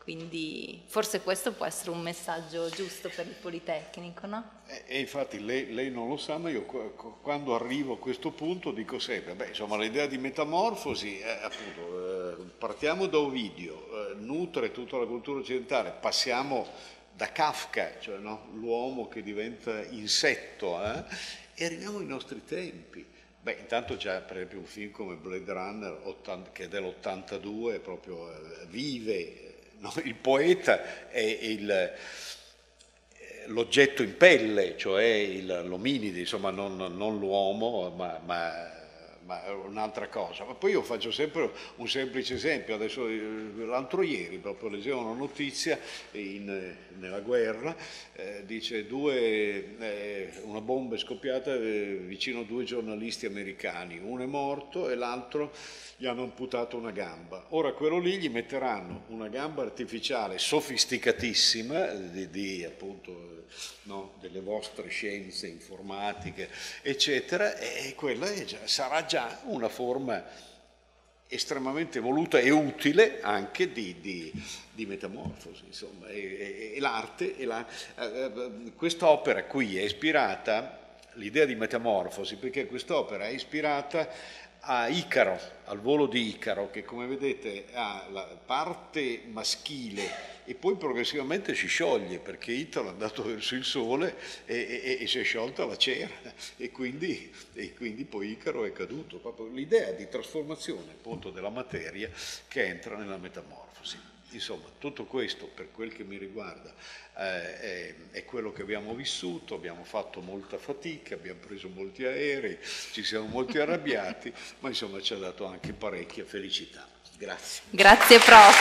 Quindi forse questo può essere un messaggio giusto per il Politecnico, no? E, e infatti lei, lei non lo sa, ma io quando arrivo a questo punto dico sempre, beh, insomma, l'idea di metamorfosi, eh, appunto, eh, partiamo da Ovidio, eh, nutre tutta la cultura occidentale, passiamo da Kafka, cioè no, l'uomo che diventa insetto, eh, e arriviamo ai nostri tempi. Beh, intanto già per esempio un film come Blade Runner, che è dell'ottantadue, proprio eh, vive. No, il poeta è il, l'oggetto in pelle, cioè il, l'ominide, insomma non, non l'uomo, ma, ma, ma un'altra cosa. Ma poi io faccio sempre un semplice esempio, adesso l'altro ieri proprio leggevo una notizia in, nella guerra, eh, dice due, eh, una bomba è scoppiata eh, vicino a due giornalisti americani, uno è morto e l'altro gli hanno amputato una gamba. Ora quello lì gli metteranno una gamba artificiale sofisticatissima di, di appunto no, delle vostre scienze informatiche eccetera, e quella è già, sarà già una forma estremamente voluta e utile anche di, di, di metamorfosi, insomma, e, e, e l'arte e la, eh, quest'opera qui è ispirata, l'idea di metamorfosi, perché quest'opera è ispirata a Icaro, al volo di Icaro, che come vedete ha la parte maschile e poi progressivamente si scioglie, perché Icaro è andato verso il sole e, e, e si è sciolta la cera, e quindi, e quindi poi Icaro è caduto. Proprio l'idea di trasformazione appunto della materia che entra nella metamorfosi. Insomma, tutto questo per quel che mi riguarda eh, è, è quello che abbiamo vissuto, abbiamo fatto molta fatica, abbiamo preso molti aerei, ci siamo molti arrabbiati, ma insomma ci ha dato anche parecchia felicità. Grazie. Grazie prof.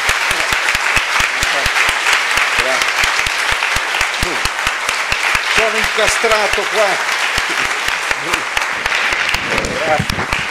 Grazie. Sono incastrato qua. Grazie.